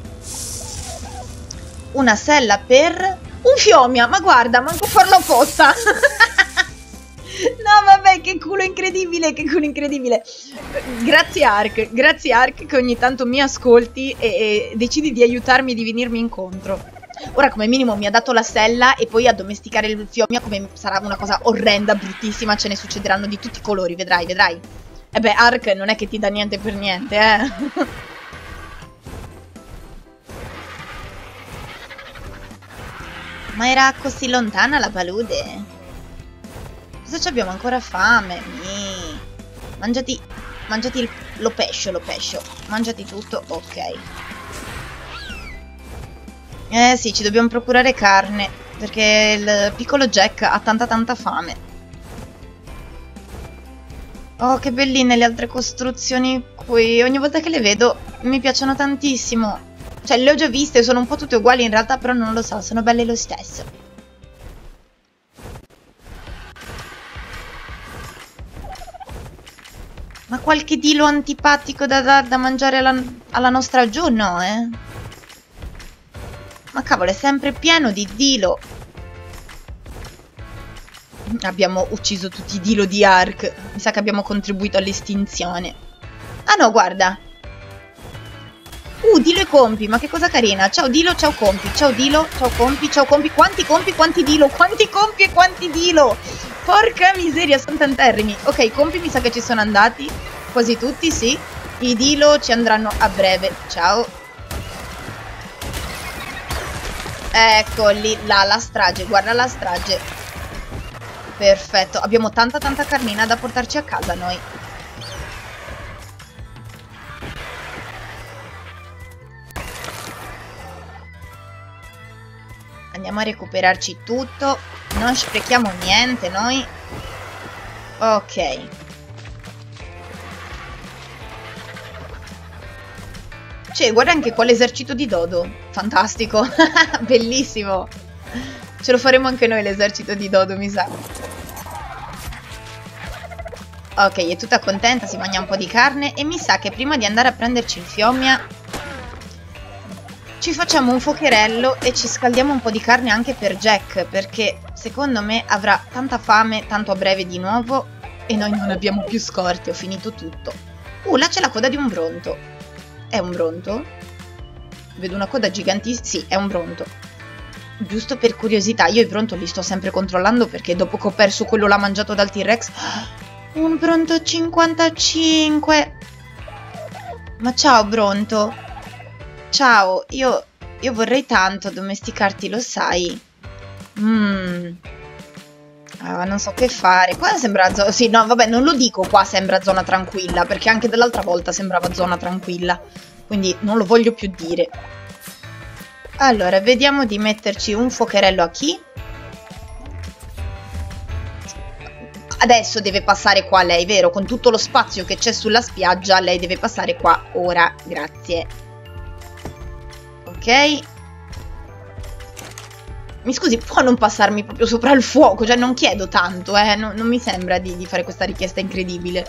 Una sella per un fiomia, ma guarda, manco farlo apposta. No, vabbè, che culo incredibile, che culo incredibile. Grazie Ark, grazie Ark che ogni tanto mi ascolti e, e decidi di aiutarmi e di venirmi incontro. Ora come minimo mi ha dato la sella e poi addomesticare il fiomia come sarà una cosa orrenda, bruttissima, ce ne succederanno di tutti i colori, vedrai, vedrai. E beh, Ark non è che ti dà niente per niente, eh. Ma era così lontana la palude? Cosa ci abbiamo ancora fame? Mi... Mangiati... Mangiati il... lo pescio, lo pescio. Mangiati tutto, ok. Eh sì, ci dobbiamo procurare carne, perché il piccolo Jack ha tanta tanta fame. Oh, che belline le altre costruzioni qui. Ogni volta che le vedo mi piacciono tantissimo. Cioè, le ho già viste, sono un po' tutte uguali in realtà, però non lo so, sono belle lo stesso. Ma qualche dilo antipatico da, da, da mangiare alla, alla nostra Jo? No, eh? Ma cavolo, è sempre pieno di dilo. Abbiamo ucciso tutti i dilo di Ark. Mi sa che abbiamo contribuito all'estinzione. Ah no, guarda. Uh, Dilo e Compi, ma che cosa carina. Ciao Dilo, ciao Compi, ciao Dilo, ciao Compi, ciao Compi. Quanti Compi, quanti Dilo, quanti Compi e quanti Dilo. Porca miseria, sono tanterrimi. Ok, Compi mi sa che ci sono andati. Quasi tutti, sì. I Dilo ci andranno a breve. Ciao. Eccoli, là, la strage, guarda la strage. Perfetto, abbiamo tanta tanta carnina da portarci a casa noi. Andiamo a recuperarci tutto. Non sprechiamo niente noi. Ok. Cioè, guarda anche qua l'esercito di Dodo. Fantastico. Bellissimo. Ce lo faremo anche noi l'esercito di Dodo, mi sa. Ok, è tutta contenta, si mangia un po' di carne. E mi sa che prima di andare a prenderci il fiommia ci facciamo un fuocherello e ci scaldiamo un po' di carne anche per Jack, perché secondo me avrà tanta fame tanto a breve di nuovo e noi non abbiamo più scorte, ho finito tutto. Uh, là c'è la coda di un bronto. È un bronto? Vedo una coda gigantissima. Sì, è un bronto. Giusto per curiosità, io i bronto li sto sempre controllando perché dopo che ho perso quello là mangiato dal T-Rex... Un bronto cinquantacinque! Ma ciao bronto! Ciao, io, io vorrei tanto domesticarti, lo sai? Mmm. Ah, non so che fare. Qua sembra zona... Sì, no, vabbè, non lo dico qua sembra zona tranquilla, perché anche dell'altra volta sembrava zona tranquilla. Quindi non lo voglio più dire. Allora, vediamo di metterci un fuocherello a chi? Adesso deve passare qua lei, vero? Con tutto lo spazio che c'è sulla spiaggia, lei deve passare qua ora. Grazie. Ok. Mi scusi, può non passarmi proprio sopra il fuoco? Cioè, non chiedo tanto, eh. Non, non mi sembra di, di fare questa richiesta incredibile.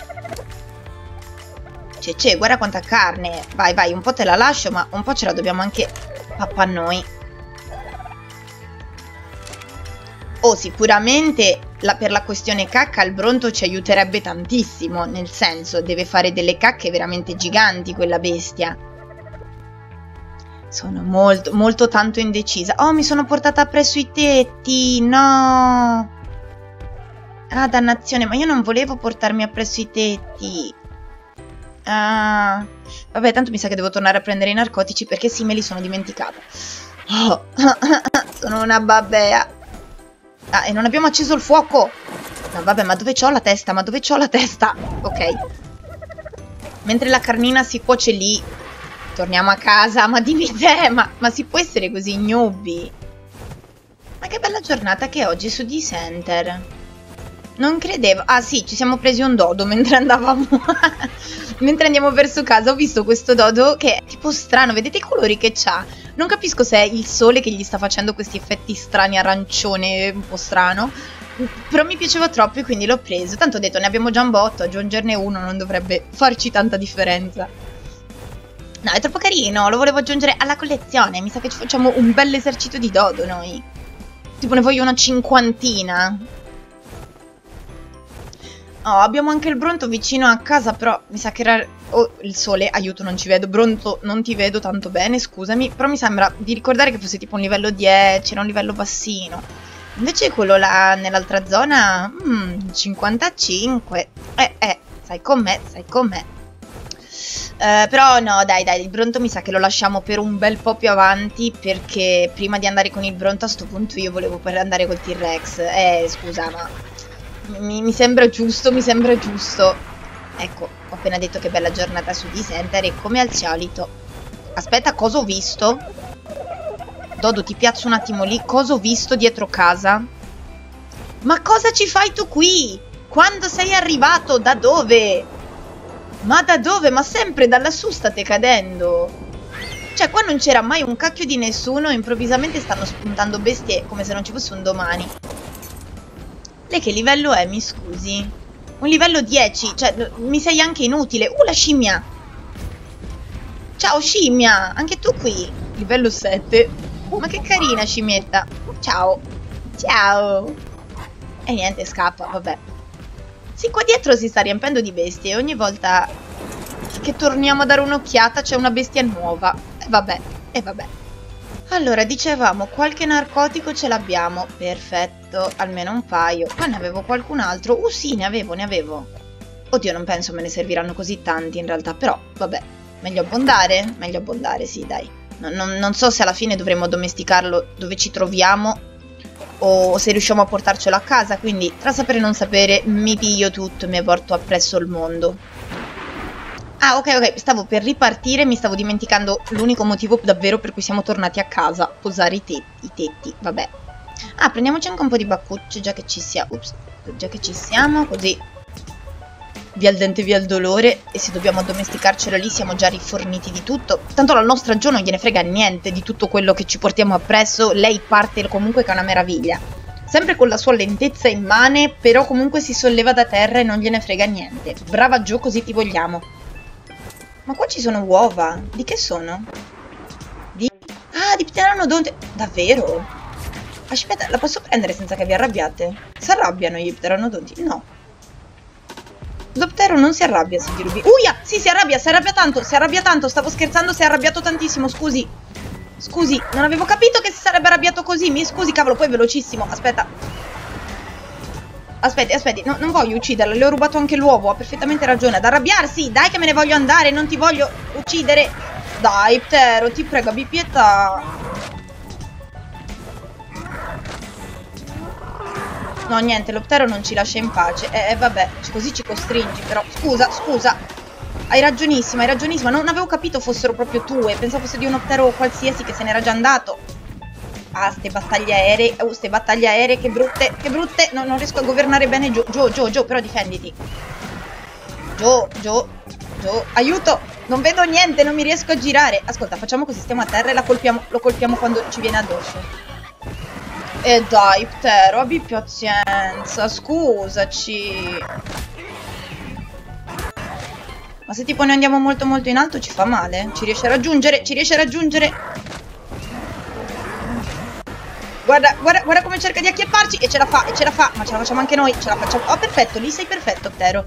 C'è, c'è, guarda quanta carne. Vai, vai, un po' te la lascio, ma un po' ce la dobbiamo anche papà noi. Oh, sicuramente la, per la questione cacca il bronto ci aiuterebbe tantissimo. Nel senso, deve fare delle cacche veramente giganti quella bestia. Sono molto, molto tanto indecisa. Oh, mi sono portata appresso i tetti. No. Ah, dannazione. Ma io non volevo portarmi appresso i tetti. Ah. Vabbè, tanto mi sa che devo tornare a prendere i narcotici perché sì, me li sono dimenticata. Oh. Sono una babbea. Ah, e non abbiamo acceso il fuoco. No, vabbè, ma dove c'ho la testa? Ma dove c'ho la testa? Ok. Mentre la carnina si cuoce lì... Torniamo a casa, ma dimmi te, ma, ma si può essere così ignobi? Ma che bella giornata che è oggi su D-Center. Non credevo. Ah sì, ci siamo presi un dodo mentre andavamo. Mentre andiamo verso casa ho visto questo dodo che è tipo strano. Vedete i colori che c'ha? Non capisco se è il sole che gli sta facendo questi effetti strani arancione, un po' strano. Però mi piaceva troppo e quindi l'ho preso. Tanto ho detto, ne abbiamo già un botto, aggiungerne uno non dovrebbe farci tanta differenza. No, è troppo carino, lo volevo aggiungere alla collezione. Mi sa che ci facciamo un bel esercito di dodo noi. Tipo ne voglio una cinquantina. Oh, abbiamo anche il bronto vicino a casa, però mi sa che era... Oh, il sole, aiuto, non ci vedo. Bronto, non ti vedo tanto bene, scusami. Però mi sembra di ricordare che fosse tipo un livello dieci, era un livello bassino. Invece quello là nell'altra zona... Mm, cinquantacinque. Eh, eh, sai com'è, sai com'è. Uh, però no, dai, dai, il bronto mi sa che lo lasciamo per un bel po' più avanti, perché prima di andare con il bronto a sto punto io volevo per andare col T-Rex. Eh, scusa, ma mi, mi sembra giusto, mi sembra giusto. Ecco, ho appena detto che bella giornata su D-Center e come al solito. Aspetta, cosa ho visto? Dodo, ti piazzo un attimo lì. Cosa ho visto dietro casa? Ma cosa ci fai tu qui? Quando sei arrivato? Da dove? Ma da dove? Ma sempre da lassù state cadendo. Cioè, qua non c'era mai un cacchio di nessuno. Improvvisamente stanno spuntando bestie come se non ci fosse un domani. Lei che livello è, mi scusi? Un livello dieci. Cioè, mi sei anche inutile. Uh, la scimmia. Ciao, scimmia. Anche tu qui. Livello sette. Ma che carina, scimmietta. Ciao. Ciao. E niente, scappa, vabbè. Sì, qua dietro si sta riempendo di bestie e ogni volta che torniamo a dare un'occhiata c'è una bestia nuova. E vabbè, e vabbè. Allora, dicevamo, qualche narcotico ce l'abbiamo. Perfetto, almeno un paio. Poi ne avevo qualcun altro. Uh sì, ne avevo, ne avevo. Oddio, non penso me ne serviranno così tanti in realtà, però vabbè. Meglio abbondare? Meglio abbondare, sì, dai. Non, non, non so se alla fine dovremo domesticarlo dove ci troviamo o se riusciamo a portarcelo a casa, quindi tra sapere e non sapere mi piglio tutto e mi porto appresso il mondo. Ah, ok, ok, stavo per ripartire, mi stavo dimenticando l'unico motivo davvero per cui siamo tornati a casa. Posare i, te i tetti, vabbè. Ah, prendiamoci anche un po' di baccucce, già che ci siamo. Ups, già che ci siamo, così. Via il dente, via il dolore. E se dobbiamo addomesticarcelo lì, siamo già riforniti di tutto. Tanto la nostra Jo non gliene frega niente di tutto quello che ci portiamo appresso. Lei parte comunque che è una meraviglia. Sempre con la sua lentezza immane, però comunque si solleva da terra e non gliene frega niente. Brava Jo, così ti vogliamo. Ma qua ci sono uova. Di che sono? Di... Ah, di pteranodonte. Davvero? Aspetta, la posso prendere senza che vi arrabbiate? Si arrabbiano gli pteranodonti? No. Lo ptero non si arrabbia se gli rubi... Uia! Sì, si arrabbia, si arrabbia tanto, si arrabbia tanto. Stavo scherzando, si è arrabbiato tantissimo, scusi. Scusi, non avevo capito che si sarebbe arrabbiato così. Mi scusi, cavolo, poi è velocissimo. Aspetta. Aspetti, aspetti, no, non voglio ucciderla, le ho rubato anche l'uovo, ha perfettamente ragione. Ad arrabbiarsi, dai che me ne voglio andare, non ti voglio uccidere. Dai, Ptero, ti prego, abbi pietà. No, niente, lo Ptero non ci lascia in pace. Eh, eh, vabbè, così ci costringi, però. Scusa, scusa. Hai ragionissima, hai ragionissima. Non avevo capito fossero proprio tue. Pensavo fosse di uno Ptero qualsiasi che se n'era già andato. Ah, ste battaglie aeree. Uh, ste battaglie aeree, che brutte, che brutte. No, non riesco a governare bene Jo, Jo, Jo, Jo, però difenditi. Jo, Jo, Jo, aiuto. Non vedo niente, non mi riesco a girare. Ascolta, facciamo così, stiamo a terra e la colpiamo, lo colpiamo quando ci viene addosso. E dai, Ptero, abbi pazienza, scusaci. Ma se tipo noi andiamo molto molto in alto ci fa male? Ci riesce a raggiungere, ci riesce a raggiungere. Guarda, guarda, guarda come cerca di acchiapparci. E ce la fa, e ce la fa. Ma ce la facciamo anche noi, ce la facciamo. Oh, perfetto, lì sei perfetto, Ptero.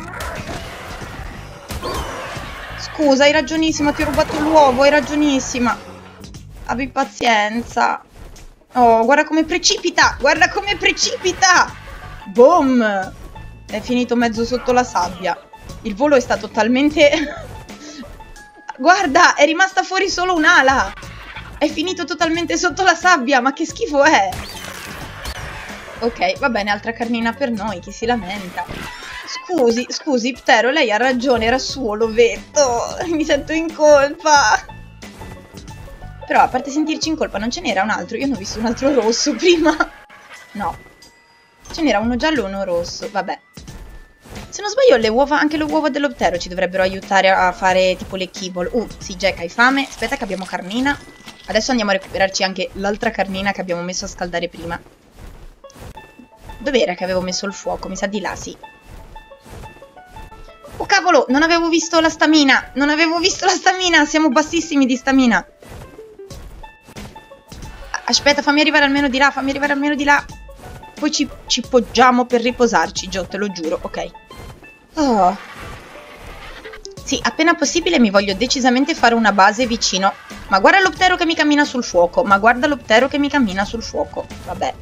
Scusa, hai ragionissima, ti ho rubato l'uovo, hai ragionissima. Abbi pazienza. Oh, guarda come precipita, guarda come precipita. Boom. È finito mezzo sotto la sabbia. Il volo è stato talmente... Guarda, è rimasta fuori solo un'ala. È finito totalmente sotto la sabbia, ma che schifo è? Ok, va bene, altra carnina per noi, chi si lamenta. Scusi, scusi, Ptero, lei ha ragione, era suo l'ovetto. Mi sento in colpa. Però, a parte sentirci in colpa, non ce n'era un altro. Io ne ho visto un altro rosso prima. No. Ce n'era uno giallo e uno rosso, vabbè. Se non sbaglio, le uova, anche le uova dello Ptero ci dovrebbero aiutare a fare tipo le kibble. Uh, sì, Jack, hai fame? Aspetta che abbiamo carnina. Adesso andiamo a recuperarci anche l'altra carnina che abbiamo messo a scaldare prima. Dov'era che avevo messo il fuoco? Mi sa di là, sì. Oh cavolo, non avevo visto la stamina. Non avevo visto la stamina. Siamo bassissimi di stamina. Aspetta, fammi arrivare almeno di là. Fammi arrivare almeno di là. Poi ci, ci poggiamo per riposarci, Gio, te lo giuro. Ok. Oh. Sì, appena possibile mi voglio decisamente fare una base vicino. Ma guarda lo Ptero che mi cammina sul fuoco. Ma guarda lo Ptero che mi cammina sul fuoco. Vabbè.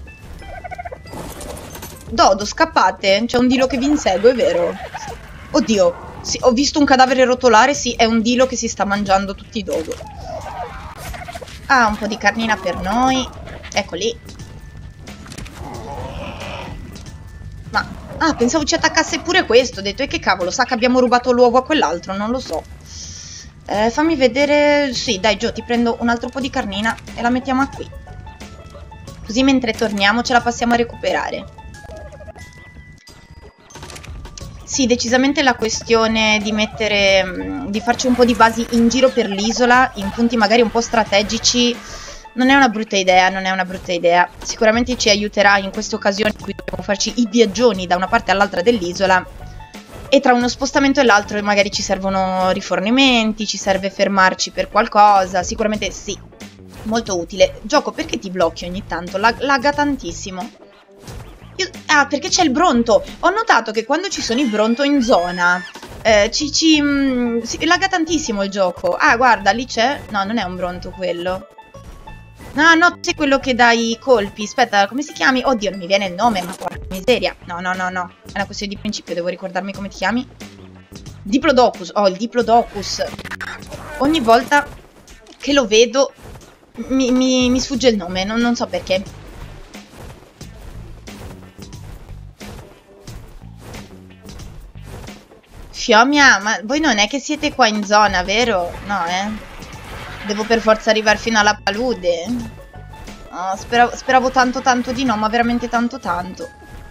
Dodo, scappate. C'è un dilo che vi insegue, è vero? Oddio. Sì, ho visto un cadavere rotolare. Sì, è un dilo che si sta mangiando tutti i dodo. Ah, un po' di carnina per noi. Eccoli. Ma... Ah, pensavo ci attaccasse pure questo. Ho detto, e che cavolo, sa che abbiamo rubato l'uovo a quell'altro? Non lo so. Eh, fammi vedere... Sì, dai, Gio, ti prendo un altro po' di carnina e la mettiamo qui. Così mentre torniamo ce la passiamo a recuperare. Sì, decisamente la questione di mettere... di farci un po' di basi in giro per l'isola, in punti magari un po' strategici... Non è una brutta idea, non è una brutta idea. Sicuramente ci aiuterà in queste occasioni in cui dobbiamo farci i viaggioni da una parte all'altra dell'isola. E tra uno spostamento e l'altro magari ci servono rifornimenti, ci serve fermarci per qualcosa. Sicuramente sì, molto utile. Gioco, perché ti blocchi ogni tanto? Lag lagga tantissimo. Io... Ah, perché c'è il bronto. Ho notato che quando ci sono i bronto in zona... Eh, ci... ci mh, si... lagga tantissimo il gioco. Ah, guarda, lì c'è... No, non è un bronto quello. No, no, sei quello che dai i colpi. Aspetta, come si chiami? Oddio, non mi viene il nome, ma porca miseria. No, no, no, no. È una questione di principio, devo ricordarmi come ti chiami. Diplodocus. Oh, il Diplodocus. Ogni volta che lo vedo mi, mi, mi sfugge il nome, non, non so perché. Fiomia, ma voi non è che siete qua in zona, vero? No, eh? Devo per forza arrivare fino alla palude? Oh, speravo, speravo tanto tanto di no, ma veramente tanto tanto.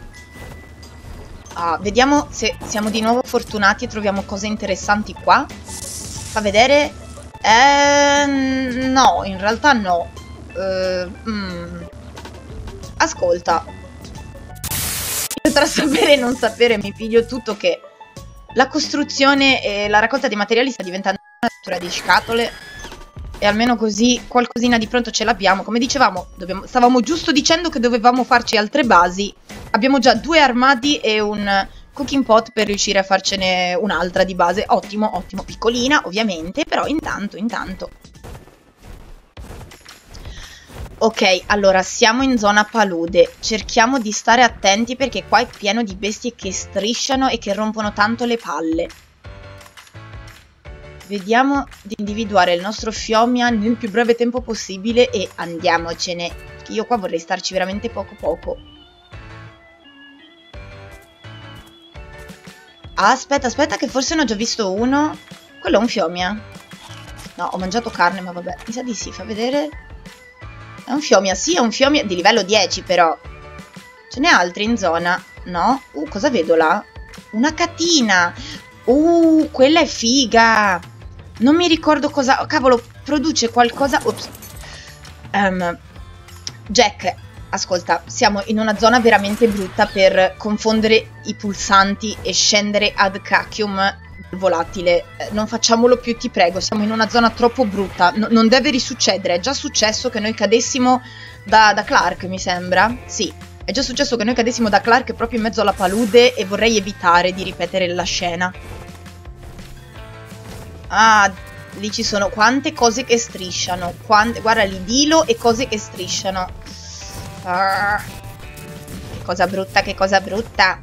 Ah, vediamo se siamo di nuovo fortunati e troviamo cose interessanti qua. Fa vedere. Eh, no, in realtà no. Eh, mm. Ascolta. Io tra sapere e non sapere mi piglio tutto che la costruzione e la raccolta dei materiali sta diventando una struttura di scatole. E almeno così qualcosina di pronto ce l'abbiamo. Come dicevamo, dobbiamo, stavamo giusto dicendo che dovevamo farci altre basi. Abbiamo già due armadi e un cooking pot per riuscire a farcene un'altra di base. Ottimo, ottimo. Piccolina, ovviamente, però intanto, intanto. Ok, allora, siamo in zona palude. Cerchiamo di stare attenti perché qua è pieno di bestie che strisciano e che rompono tanto le palle. Vediamo di individuare il nostro Fiomia nel più breve tempo possibile e andiamocene. Perché io qua vorrei starci veramente poco poco. Ah, aspetta, aspetta che forse ne ho già visto uno. Quello è un Fiomia? No, ho mangiato carne, ma vabbè. Mi sa di sì, fa vedere. È un Fiomia, sì, è un Fiomia di livello dieci però. Ce n'è altri in zona? No? Uh, cosa vedo là? Una catina! Uh, quella è figa! Non mi ricordo cosa... Oh, cavolo, produce qualcosa... Ops. Um, Jack, ascolta, siamo in una zona veramente brutta per confondere i pulsanti e scendere ad cacchium volatile. Eh, non facciamolo più, ti prego, siamo in una zona troppo brutta. No, non deve risuccedere, è già successo che noi cadessimo da, da Clark, mi sembra. Sì, è già successo che noi cadessimo da Clark proprio in mezzo alla palude e vorrei evitare di ripetere la scena. Ah, lì ci sono quante cose che strisciano. Quante, guarda lì, Dilo e cose che strisciano. Ah, che cosa brutta, che cosa brutta.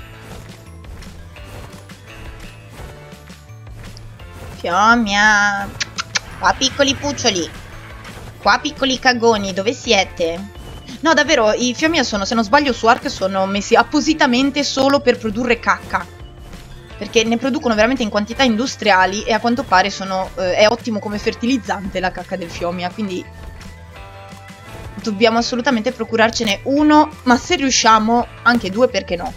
Fiomia. Qua piccoli puccioli. Qua piccoli cagoni, dove siete? No, davvero, i Fiomia sono, se non sbaglio su Ark, sono messi appositamente solo per produrre cacca. Perché ne producono veramente in quantità industriali e a quanto pare sono, eh, è ottimo come fertilizzante la cacca del Fiomia, quindi dobbiamo assolutamente procurarcene uno, ma se riusciamo anche due, perché no?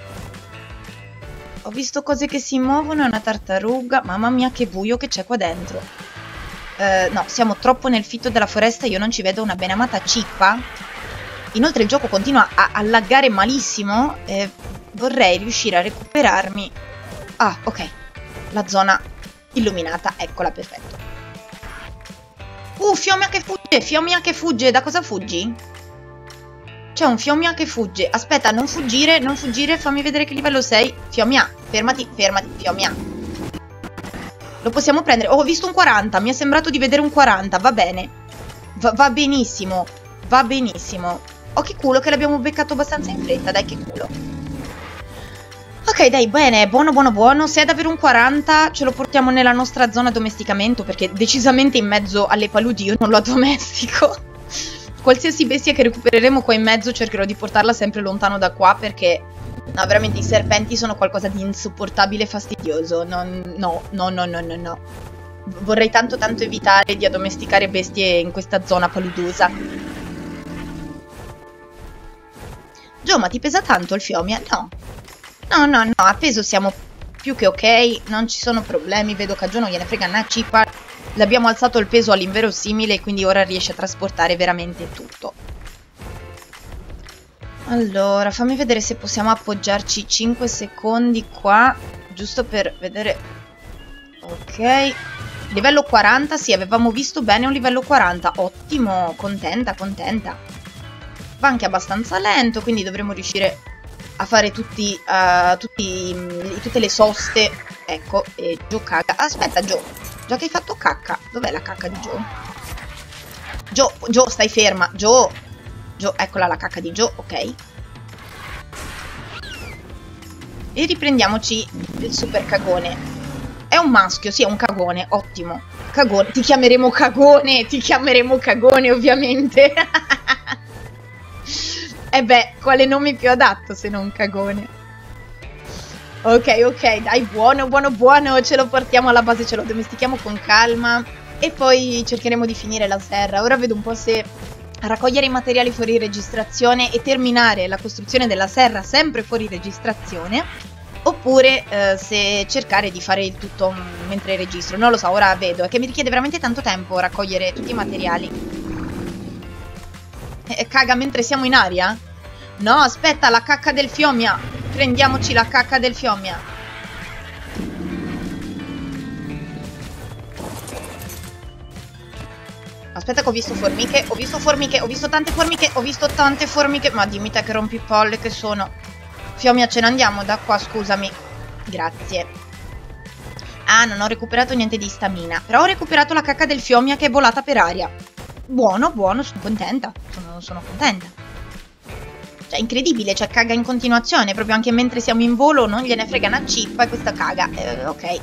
Ho visto cose che si muovono, è una tartaruga, mamma mia che buio che c'è qua dentro. Eh, no, siamo troppo nel fitto della foresta, io non ci vedo una benamata cippa. Inoltre il gioco continua a, a laggare malissimo e vorrei riuscire a recuperarmi. Ah, ok. La zona illuminata, eccola, perfetto. Uh, Fiomia che fugge, Fiomia che fugge. Da cosa fuggi? C'è un Fiomia che fugge. Aspetta, non fuggire, non fuggire, fammi vedere che livello sei. Fiomia, fermati, fermati, Fiomia. Lo possiamo prendere. Oh, ho visto un quaranta, mi è sembrato di vedere un quaranta, va bene. Va, va benissimo, va benissimo. Oh, che culo che l'abbiamo beccato abbastanza in fretta, dai, che culo. Ok, dai, bene, buono, buono, buono. Se è davvero un quaranta, ce lo portiamo nella nostra zona domesticamento, perché decisamente in mezzo alle paludi io non lo addomestico. Qualsiasi bestia che recupereremo qua in mezzo cercherò di portarla sempre lontano da qua, perché no, veramente i serpenti sono qualcosa di insopportabile e fastidioso. Non, no, no, no, no, no, no. Vorrei tanto tanto evitare di addomesticare bestie in questa zona paludosa. Gio, ma ti pesa tanto il Fiomia? No. No, no, no, a peso siamo più che ok, non ci sono problemi, vedo che a Gio non gliene frega una cippa. Le abbiamo alzato il peso all'inverosimile e quindi ora riesce a trasportare veramente tutto. Allora, fammi vedere se possiamo appoggiarci cinque secondi qua, giusto per vedere. Ok, livello quaranta, sì, avevamo visto bene un livello quaranta, ottimo, contenta, contenta. Va anche abbastanza lento, quindi dovremo riuscire a fare tutti, uh, tutti, tutte le soste. Ecco, e Gio caga. Aspetta, Gio, già che hai fatto cacca, dov'è la cacca di Gio? Gio, Gio, stai ferma, Gio. Gio, eccola la cacca di Gio, ok. E riprendiamoci il super cagone. È un maschio, sì, è un cagone, ottimo. Cagone, ti chiameremo cagone, ti chiameremo cagone ovviamente. E beh, quale nome più adatto se non cagone? Ok, ok, dai, buono, buono, buono. Ce lo portiamo alla base, ce lo domestichiamo con calma. E poi cercheremo di finire la serra. Ora vedo un po' se raccogliere i materiali fuori registrazione e terminare la costruzione della serra sempre fuori registrazione, oppure eh, se cercare di fare il tutto mentre registro. Non lo so, ora vedo. È che mi richiede veramente tanto tempo raccogliere tutti i materiali. E caga mentre siamo in aria? No, aspetta, la cacca del fiomia. Prendiamoci la cacca del fiomia. Aspetta che ho visto formiche, ho visto formiche, ho visto tante formiche, ho visto tante formiche. Ma dimmi te che rompipalle che sono. Fiomia, ce ne andiamo da qua, scusami. Grazie. Ah, non ho recuperato niente di stamina. Però ho recuperato la cacca del fiomia che è volata per aria. Buono, buono, sono contenta. Sono, sono contenta. Cioè, incredibile, cioè caga in continuazione. Proprio anche mentre siamo in volo non gliene frega una cippa e questa caga. Eh, ok.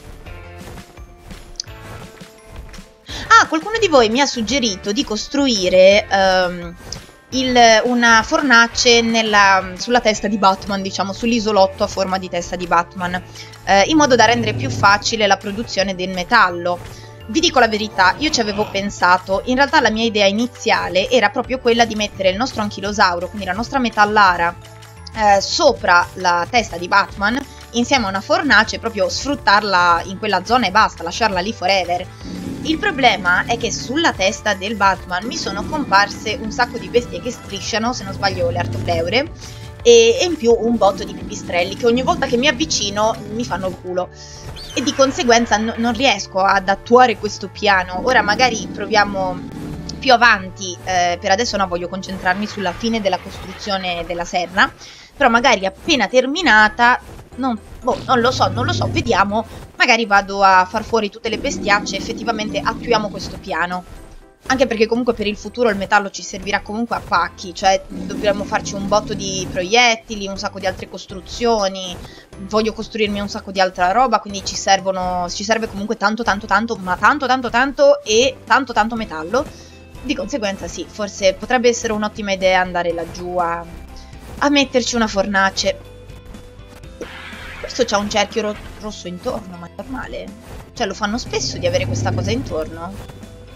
Ah, qualcuno di voi mi ha suggerito di costruire um, il, una fornace nella, sulla testa di Batman, diciamo, sull'isolotto a forma di testa di Batman, eh, in modo da rendere più facile la produzione del metallo. Vi dico la verità, io ci avevo pensato. In realtà la mia idea iniziale era proprio quella di mettere il nostro anchilosauro, quindi la nostra metallara, eh, sopra la testa di Batman, insieme a una fornace, proprio sfruttarla in quella zona e basta, lasciarla lì forever. Il problema è che sulla testa del Batman mi sono comparse un sacco di bestie che strisciano, se non sbaglio le artopleure, e, e in più un botto di pipistrelli che ogni volta che mi avvicino mi fanno il culo. E di conseguenza no, non riesco ad attuare questo piano. Ora magari proviamo più avanti, eh, per adesso no, voglio concentrarmi sulla fine della costruzione della serra, però magari appena terminata, non, boh, non lo so, non lo so, vediamo, magari vado a far fuori tutte le bestiacce e effettivamente attuiamo questo piano. Anche perché comunque per il futuro il metallo ci servirà comunque a pacchi, cioè dobbiamo farci un botto di proiettili, un sacco di altre costruzioni, voglio costruirmi un sacco di altra roba, quindi ci servono, ci serve comunque tanto tanto tanto, ma tanto tanto tanto e tanto tanto metallo. Di conseguenza sì, forse potrebbe essere un'ottima idea andare laggiù a, a metterci una fornace. Questo c'ha un cerchio ro rosso intorno, ma è normale. Cioè lo fanno spesso di avere questa cosa intorno.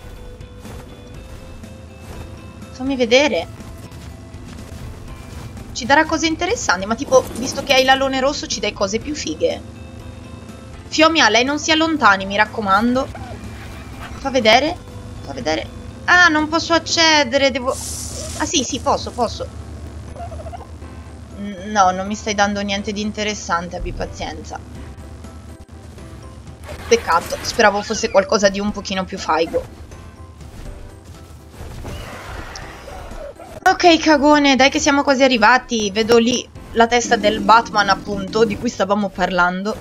Fammi vedere. Ci darà cose interessanti, ma tipo, visto che hai l'alone rosso ci dai cose più fighe. Fiomia, lei non si allontani, mi raccomando. Fa vedere. Fa vedere. Ah, non posso accedere, devo... Ah sì, sì, posso, posso. No, non mi stai dando niente di interessante, abbi pazienza. Peccato, speravo fosse qualcosa di un pochino più faigo. Ok, cagone, dai che siamo quasi arrivati. Vedo lì la testa del Batman, appunto, di cui stavamo parlando.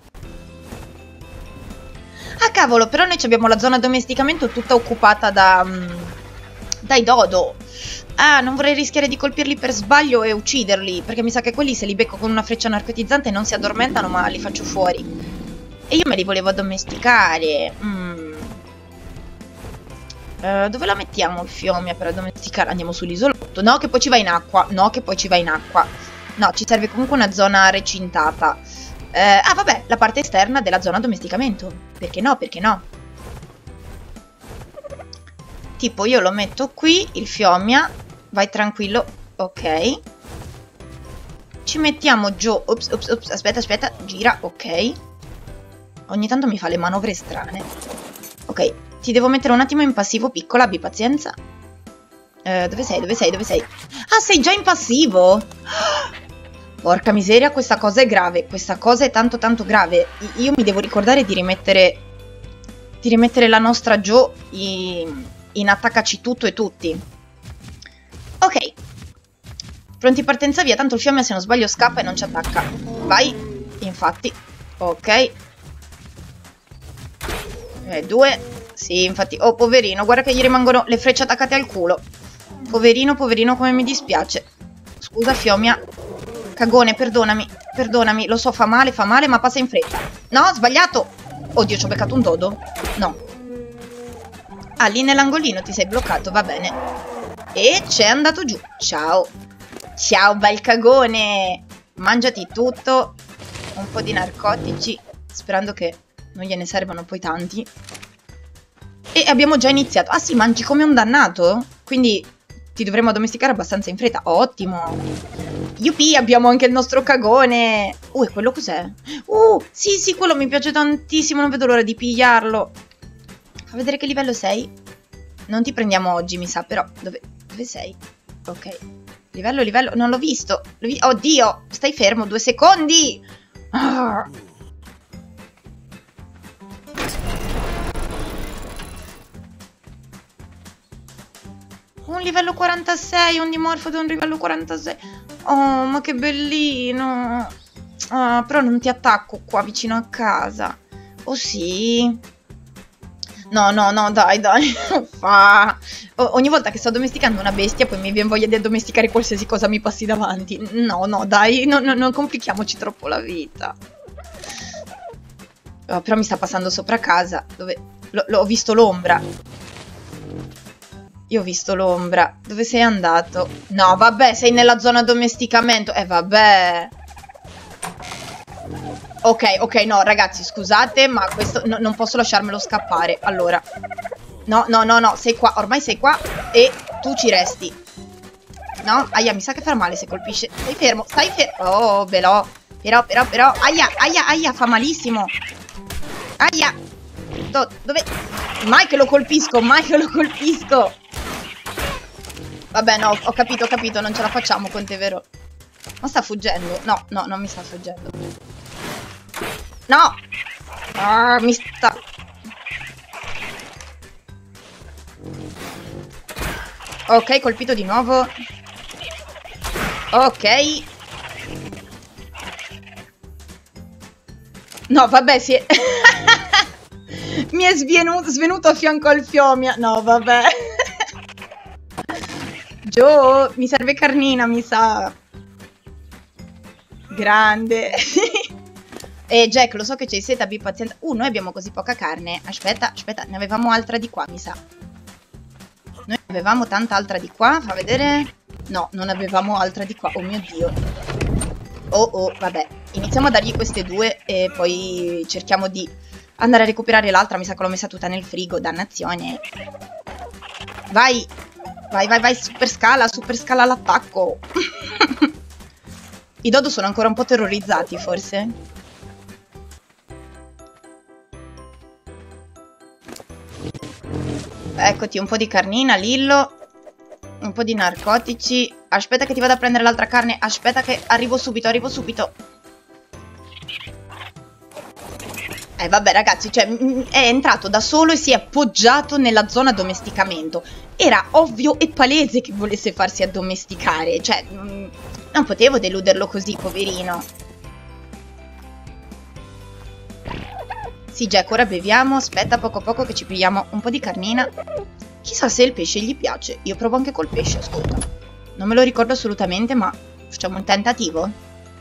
Ah, cavolo, però noi abbiamo la zona domesticamento tutta occupata da... Um, dai dodo. Ah, non vorrei rischiare di colpirli per sbaglio e ucciderli, perché mi sa che quelli se li becco con una freccia narcotizzante non si addormentano, ma li faccio fuori. E io me li volevo addomesticare. Mm. Uh, dove la mettiamo il fiomia per addomesticare? Andiamo sull'isolotto. No, che poi ci va in acqua. No, che poi ci va in acqua. No, ci serve comunque una zona recintata. Uh, ah, vabbè, la parte esterna della zona addomesticamento. Perché no, perché no? Tipo, io lo metto qui, il fiomia. Vai tranquillo. Ok. Ci mettiamo giù. Ops, ops, ops. Aspetta, aspetta. Gira. Ok. Ogni tanto mi fa le manovre strane. Ok. Ti devo mettere un attimo in passivo, piccola, abbi pazienza. Eh, dove sei? Dove sei? Dove sei? Ah, sei già in passivo? Porca miseria, questa cosa è grave. Questa cosa è tanto tanto grave. Io mi devo ricordare di rimettere... Di rimettere la nostra Jo in, in attaccaci tutto e tutti. Ok. Pronti partenza via. Tanto il fiamme se non sbaglio scappa e non ci attacca. Vai. Infatti. Ok. Eh, due... Sì, infatti. Oh, poverino, guarda che gli rimangono le frecce attaccate al culo. Poverino, poverino, come mi dispiace. Scusa, fiomia. Cagone, perdonami. Perdonami, lo so, fa male, fa male, ma passa in fretta. No, sbagliato. Oddio, ci ho beccato un dodo. No. Ah, lì nell'angolino ti sei bloccato, va bene. E c'è andato giù. Ciao. Ciao, bel cagone. Mangiati tutto. un po' di narcotici, sperando che non gliene servano poi tanti. E abbiamo già iniziato. Ah sì, mangi come un dannato? Quindi ti dovremmo addomesticare abbastanza in fretta. Ottimo. Yuppie, abbiamo anche il nostro cagone. Uh, e quello cos'è? Uh, sì, sì, quello mi piace tantissimo. Non vedo l'ora di pigliarlo. Fa vedere che livello sei. Non ti prendiamo oggi, mi sa, però. Dove, dove sei? Ok. Livello, livello. Non l'ho visto. Vi Oddio, stai fermo due secondi. Ah. Un livello quarantasei, un dimorfo da un livello quarantasei. Oh, ma che bellino. Ah, però non ti attacco qua vicino a casa. Oh sì. No, no, no, dai, dai. Fa. O ogni volta che sto addomesticando una bestia, poi mi viene voglia di addomesticare qualsiasi cosa mi passi davanti. No, no, dai, no, no, non complichiamoci troppo la vita. Oh, però mi sta passando sopra casa, dove l'ho visto l'ombra. Io ho visto l'ombra. Dove sei andato? No, vabbè, sei nella zona addomesticamento. Eh, vabbè. Ok, ok, no, ragazzi, scusate, ma questo no, non posso lasciarmelo scappare. Allora. No, no, no, no, sei qua. Ormai sei qua e tu ci resti. No? Aia, mi sa che fa male se colpisce. Stai fermo, stai fermo. Oh, però, però, però, però. Aia, aia, aia, fa malissimo. Aia. Do dove? Mai che lo colpisco, mai che lo colpisco. Vabbè, no, ho capito, ho capito, non ce la facciamo con te, vero? Ma sta fuggendo? No, no, non mi sta fuggendo. No! Ah, mi sta... Ok, colpito di nuovo. Ok. No, vabbè, si è... mi è svenuto, svenuto a fianco al fiomia. No, vabbè. Gio, mi serve carnina, mi sa. Grande. E Jack, lo so che c'hai sete, abbi pazienza. Uh, noi abbiamo così poca carne. Aspetta, aspetta, ne avevamo altra di qua, mi sa. Noi avevamo tanta altra di qua, fa vedere. No, non avevamo altra di qua, oh mio Dio. Oh, oh, vabbè. Iniziamo a dargli queste due e poi cerchiamo di andare a recuperare l'altra. Mi sa che l'ho messa tutta nel frigo, dannazione. Vai. Vai, vai, vai, super scala, super scala all'attacco. I dodo sono ancora un po' terrorizzati, forse. Eccoti, un po' di carnina, Lillo. Un po' di narcotici. Aspetta che ti vado a prendere l'altra carne. Aspetta che arrivo subito, arrivo subito. Eh vabbè ragazzi, cioè è entrato da solo e si è appoggiato nella zona addomesticamento. Era ovvio e palese che volesse farsi addomesticare. Cioè, non potevo deluderlo così, poverino. Sì Jack, ora beviamo. Aspetta poco a poco che ci pigliamo un po' di carnina. Chissà se il pesce gli piace. Io provo anche col pesce, ascolta. Non me lo ricordo assolutamente, ma facciamo un tentativo.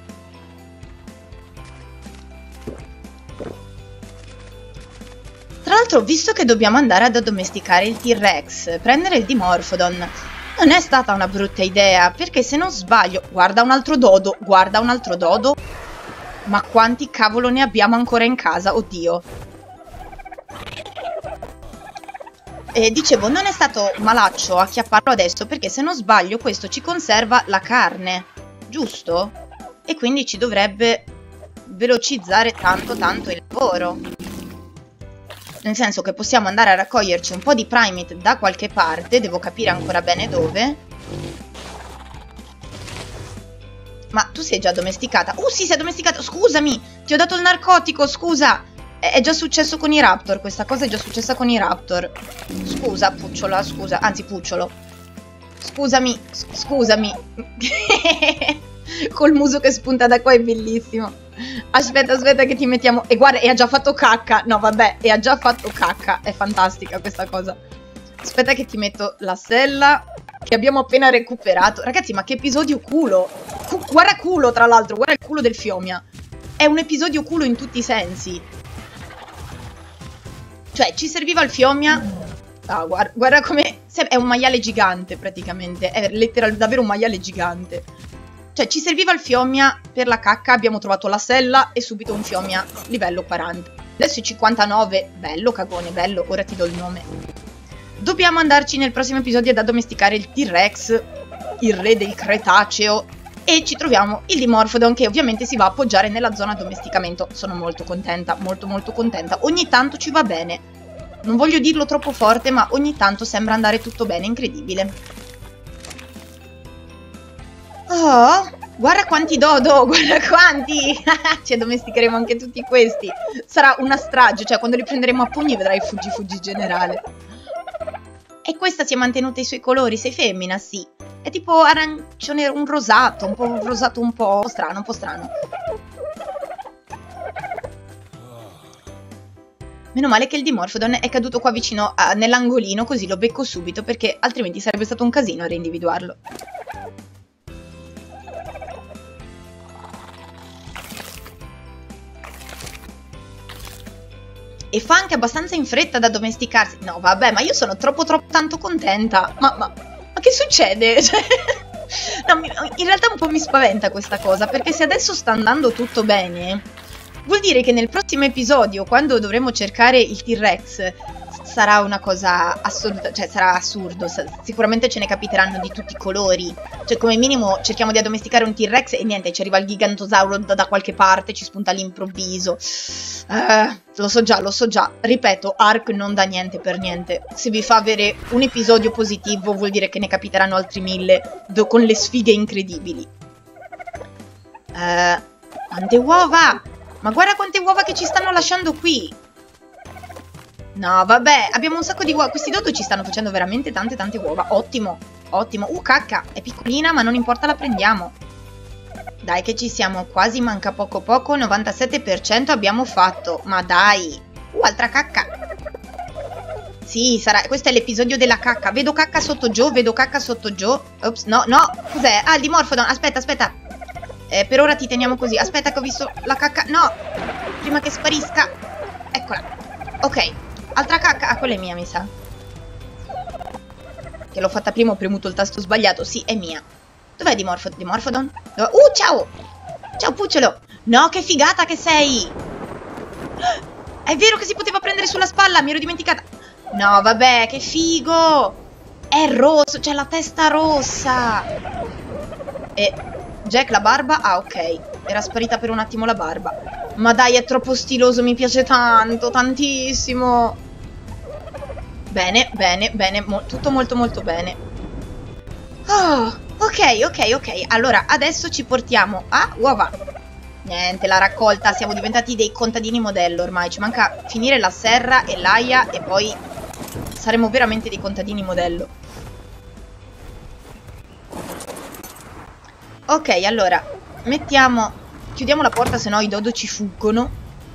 Tra l'altro, visto che dobbiamo andare ad addomesticare il T-Rex, prendere il Dimorphodon, non è stata una brutta idea, perché se non sbaglio... Guarda un altro dodo, guarda un altro dodo. Ma quanti cavolo ne abbiamo ancora in casa, oddio. E dicevo, non è stato malaccio acchiapparlo adesso, perché se non sbaglio questo ci conserva la carne, giusto? E quindi ci dovrebbe velocizzare tanto tanto il lavoro. Nel senso che possiamo andare a raccoglierci un po' di Primate da qualche parte. Devo capire ancora bene dove. Ma tu sei già addomesticata? Uh sì, sei addomesticata. Scusami, ti ho dato il narcotico, scusa. È, è già successo con i Raptor. Questa cosa è già successa con i Raptor. Scusa, Pucciola, scusa. Anzi, Pucciolo. Scusami, scusami. Col muso che spunta da qua è bellissimo. Aspetta, aspetta che ti mettiamo... E guarda, e ha già fatto cacca. No, vabbè, e ha già fatto cacca. È fantastica questa cosa. Aspetta che ti metto la sella che abbiamo appena recuperato. Ragazzi, ma che episodio culo. Cu guarda culo, tra l'altro. Guarda il culo del Fiomia. È un episodio culo in tutti i sensi. Cioè, ci serviva il Fiomia. Ah, guarda, guarda come... È un maiale gigante, praticamente. È letteralmente davvero un maiale gigante. Cioè, ci serviva il Fiomia per la cacca, abbiamo trovato la sella e subito un Fiomia livello quaranta. Adesso è cinquantanove, bello cagone, bello, ora ti do il nome. Dobbiamo andarci nel prossimo episodio ad addomesticare il T-Rex, il re del Cretaceo, e ci troviamo il Dimorphodon che ovviamente si va a appoggiare nella zona addomesticamento. Sono molto contenta, molto molto contenta. Ogni tanto ci va bene. Non voglio dirlo troppo forte, ma ogni tanto sembra andare tutto bene, incredibile. Oh, guarda quanti dodo, guarda quanti! Ci addomesticheremo anche tutti questi. Sarà una strage, cioè quando li prenderemo a pugni vedrai fuggi fuggi generale. E questa si è mantenuta i suoi colori, sei femmina, sì. È tipo arancione, un rosato, un po' un rosato un po' strano, un po' strano. Meno male che il Dimorphodon è caduto qua vicino nell'angolino, così lo becco subito, perché altrimenti sarebbe stato un casino a reindividuarlo. E fa anche abbastanza in fretta da addomesticarsi. No, vabbè, ma io sono troppo troppo tanto contenta. Ma, ma, ma che succede? No, in realtà un po' mi spaventa questa cosa, perché se adesso sta andando tutto bene, vuol dire che nel prossimo episodio, quando dovremo cercare il T-Rex, sarà una cosa assoluta, cioè sarà assurdo, sicuramente ce ne capiteranno di tutti i colori, cioè come minimo cerchiamo di addomesticare un T-Rex e niente, ci arriva il Gigantosauro da, da qualche parte, ci spunta all'improvviso, uh, lo so già, lo so già, ripeto, Ark non dà niente per niente, se vi fa avere un episodio positivo vuol dire che ne capiteranno altri mille con le sfighe incredibili. Uh, quante uova! Ma guarda quante uova che ci stanno lasciando qui! No, vabbè, abbiamo un sacco di uova. Questi dodo ci stanno facendo veramente tante tante uova. Ottimo, ottimo. Uh, cacca, è piccolina, ma non importa, la prendiamo. Dai che ci siamo, quasi manca poco poco. novantasette per cento abbiamo fatto. Ma dai. Uh, altra cacca. Sì, sarà... questo è l'episodio della cacca. Vedo cacca sotto Joe, vedo cacca sotto Joe. Ops, no, no. Cos'è? Ah, il Dimorphodon. Aspetta, aspetta. Eh, per ora ti teniamo così. Aspetta che ho visto la cacca. No, prima che sparisca. Eccola. Ok. Altra cacca? Ah, quella è mia, mi sa. Che l'ho fatta prima, ho premuto il tasto sbagliato. Sì, è mia. Dov'è Dimorphodon? Dimorphodon? Uh, ciao! Ciao, Pucciolo! No, che figata che sei! È vero che si poteva prendere sulla spalla, mi ero dimenticata. No, vabbè, che figo! È rosso, c'è la testa rossa! E Jack la barba? Ah, ok. Era sparita per un attimo la barba. Ma dai, è troppo stiloso, mi piace tanto, tantissimo. Bene, bene, bene, mo tutto molto molto bene. Oh, ok, ok, ok. Allora, adesso ci portiamo a uova. Niente, la raccolta, siamo diventati dei contadini modello ormai. Ci manca finire la serra e l'aia e poi saremo veramente dei contadini modello. Ok, allora, mettiamo... chiudiamo la porta, se no i dodo ci fuggono.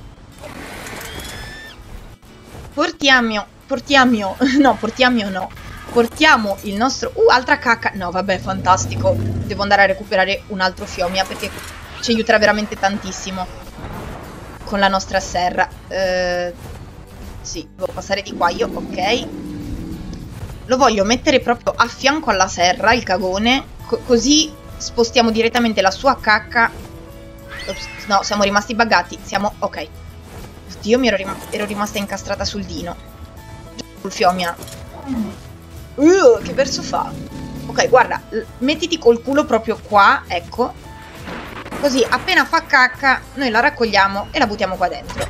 Portiamo... Portiamo... No, portiamo no. Portiamo il nostro... Uh, altra cacca. No, vabbè, fantastico. Devo andare a recuperare un altro Fiomia perché ci aiuterà veramente tantissimo con la nostra serra. Eh... Sì, devo passare di qua io, ok. Lo voglio mettere proprio a fianco alla serra, il cagone. Co così spostiamo direttamente la sua cacca. Ops, no, siamo rimasti buggati. Siamo... ok. Oddio, mi ero, rim ero rimasta incastrata sul dino. Sul Fiomia. Uh, che verso fa? Ok, guarda, mettiti col culo proprio qua, ecco. Così, appena fa cacca, noi la raccogliamo e la buttiamo qua dentro.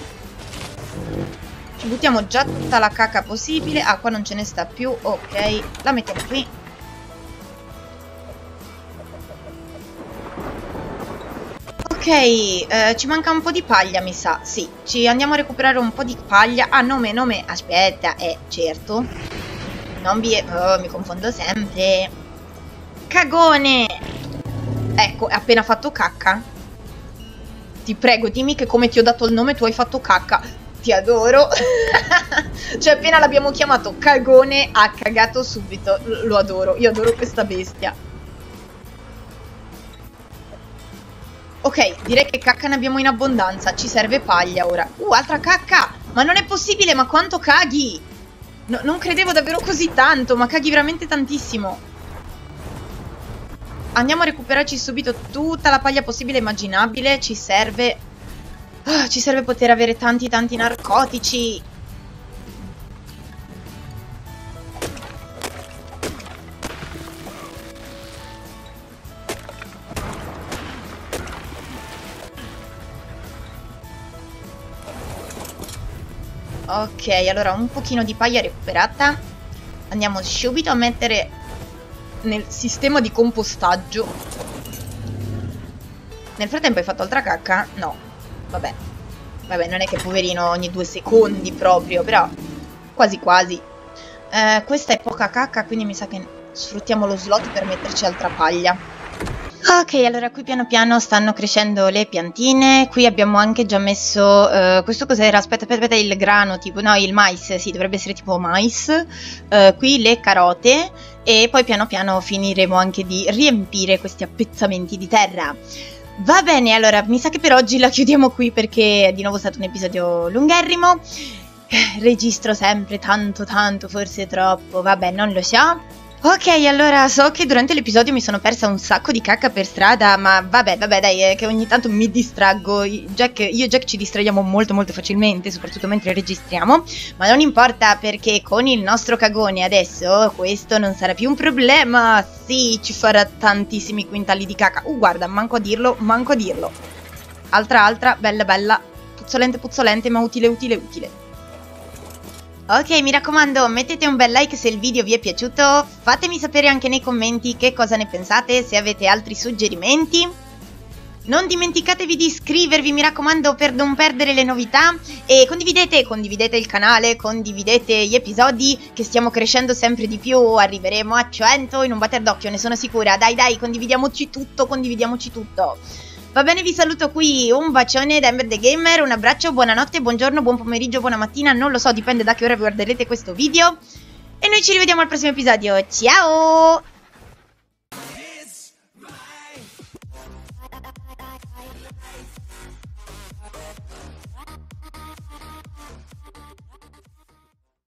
Ci buttiamo già tutta la cacca possibile. Ah, qua non ce ne sta più. Ok, la mettiamo qui. Ok, eh, ci manca un po' di paglia, mi sa. Sì, ci andiamo a recuperare un po' di paglia. Ah, nome, nome. Aspetta, eh, certo. Non vi... oh, mi confondo sempre. Cagone! Ecco, è appena fatto cacca. Ti prego, dimmi che come ti ho dato il nome tu hai fatto cacca. Ti adoro. Cioè, appena l'abbiamo chiamato cagone, ha cagato subito. L lo adoro, io adoro questa bestia. Ok, direi che cacca ne abbiamo in abbondanza. Ci serve paglia ora. Uh, altra cacca! Ma non è possibile, ma quanto caghi! No, non credevo davvero così tanto, ma caghi veramente tantissimo. Andiamo a recuperarci subito tutta la paglia possibile e immaginabile. Ci serve... Oh, ci serve poter avere tanti tanti narcotici. Ok, allora un pochino di paglia recuperata. Andiamo subito a mettere nel sistema di compostaggio. Nel frattempo hai fatto altra cacca? No. Vabbè. Vabbè, non è che poverino ogni due secondi proprio, però quasi quasi. Eh, questa è poca cacca, quindi mi sa che sfruttiamo lo slot per metterci altra paglia. Ok, allora qui piano piano stanno crescendo le piantine. Qui abbiamo anche già messo... Uh, questo cos'era? Aspetta, aspetta, aspetta, il grano tipo... No, il mais, sì, dovrebbe essere tipo mais. Uh, qui le carote. E poi piano piano finiremo anche di riempire questi appezzamenti di terra. Va bene, allora, mi sa che per oggi la chiudiamo qui perché è di nuovo stato un episodio lungherrimo. Registro sempre tanto, tanto, forse troppo. Vabbè, non lo so. Ok, allora so che durante l'episodio mi sono persa un sacco di cacca per strada, ma vabbè, vabbè, dai, è che ogni tanto mi distraggo. Jack, io e Jack ci distraiamo molto molto facilmente, soprattutto mentre registriamo, ma non importa perché con il nostro cagone adesso questo non sarà più un problema. Sì, ci farà tantissimi quintali di cacca. Uh, guarda, manco a dirlo, manco a dirlo. Altra, altra, bella, bella, puzzolente, puzzolente, ma utile, utile, utile. Ok, mi raccomando, mettete un bel like se il video vi è piaciuto, fatemi sapere anche nei commenti che cosa ne pensate, se avete altri suggerimenti. Non dimenticatevi di iscrivervi, mi raccomando, per non perdere le novità, e condividete, condividete il canale, condividete gli episodi, che stiamo crescendo sempre di più, arriveremo a cento in un batter d'occhio, ne sono sicura. Dai dai, condividiamoci tutto, condividiamoci tutto. Va bene, vi saluto qui, un bacione da Ember the Gamer, un abbraccio, buonanotte, buongiorno, buon pomeriggio, buona mattina, non lo so, dipende da che ora guarderete questo video. E noi ci rivediamo al prossimo episodio, ciao!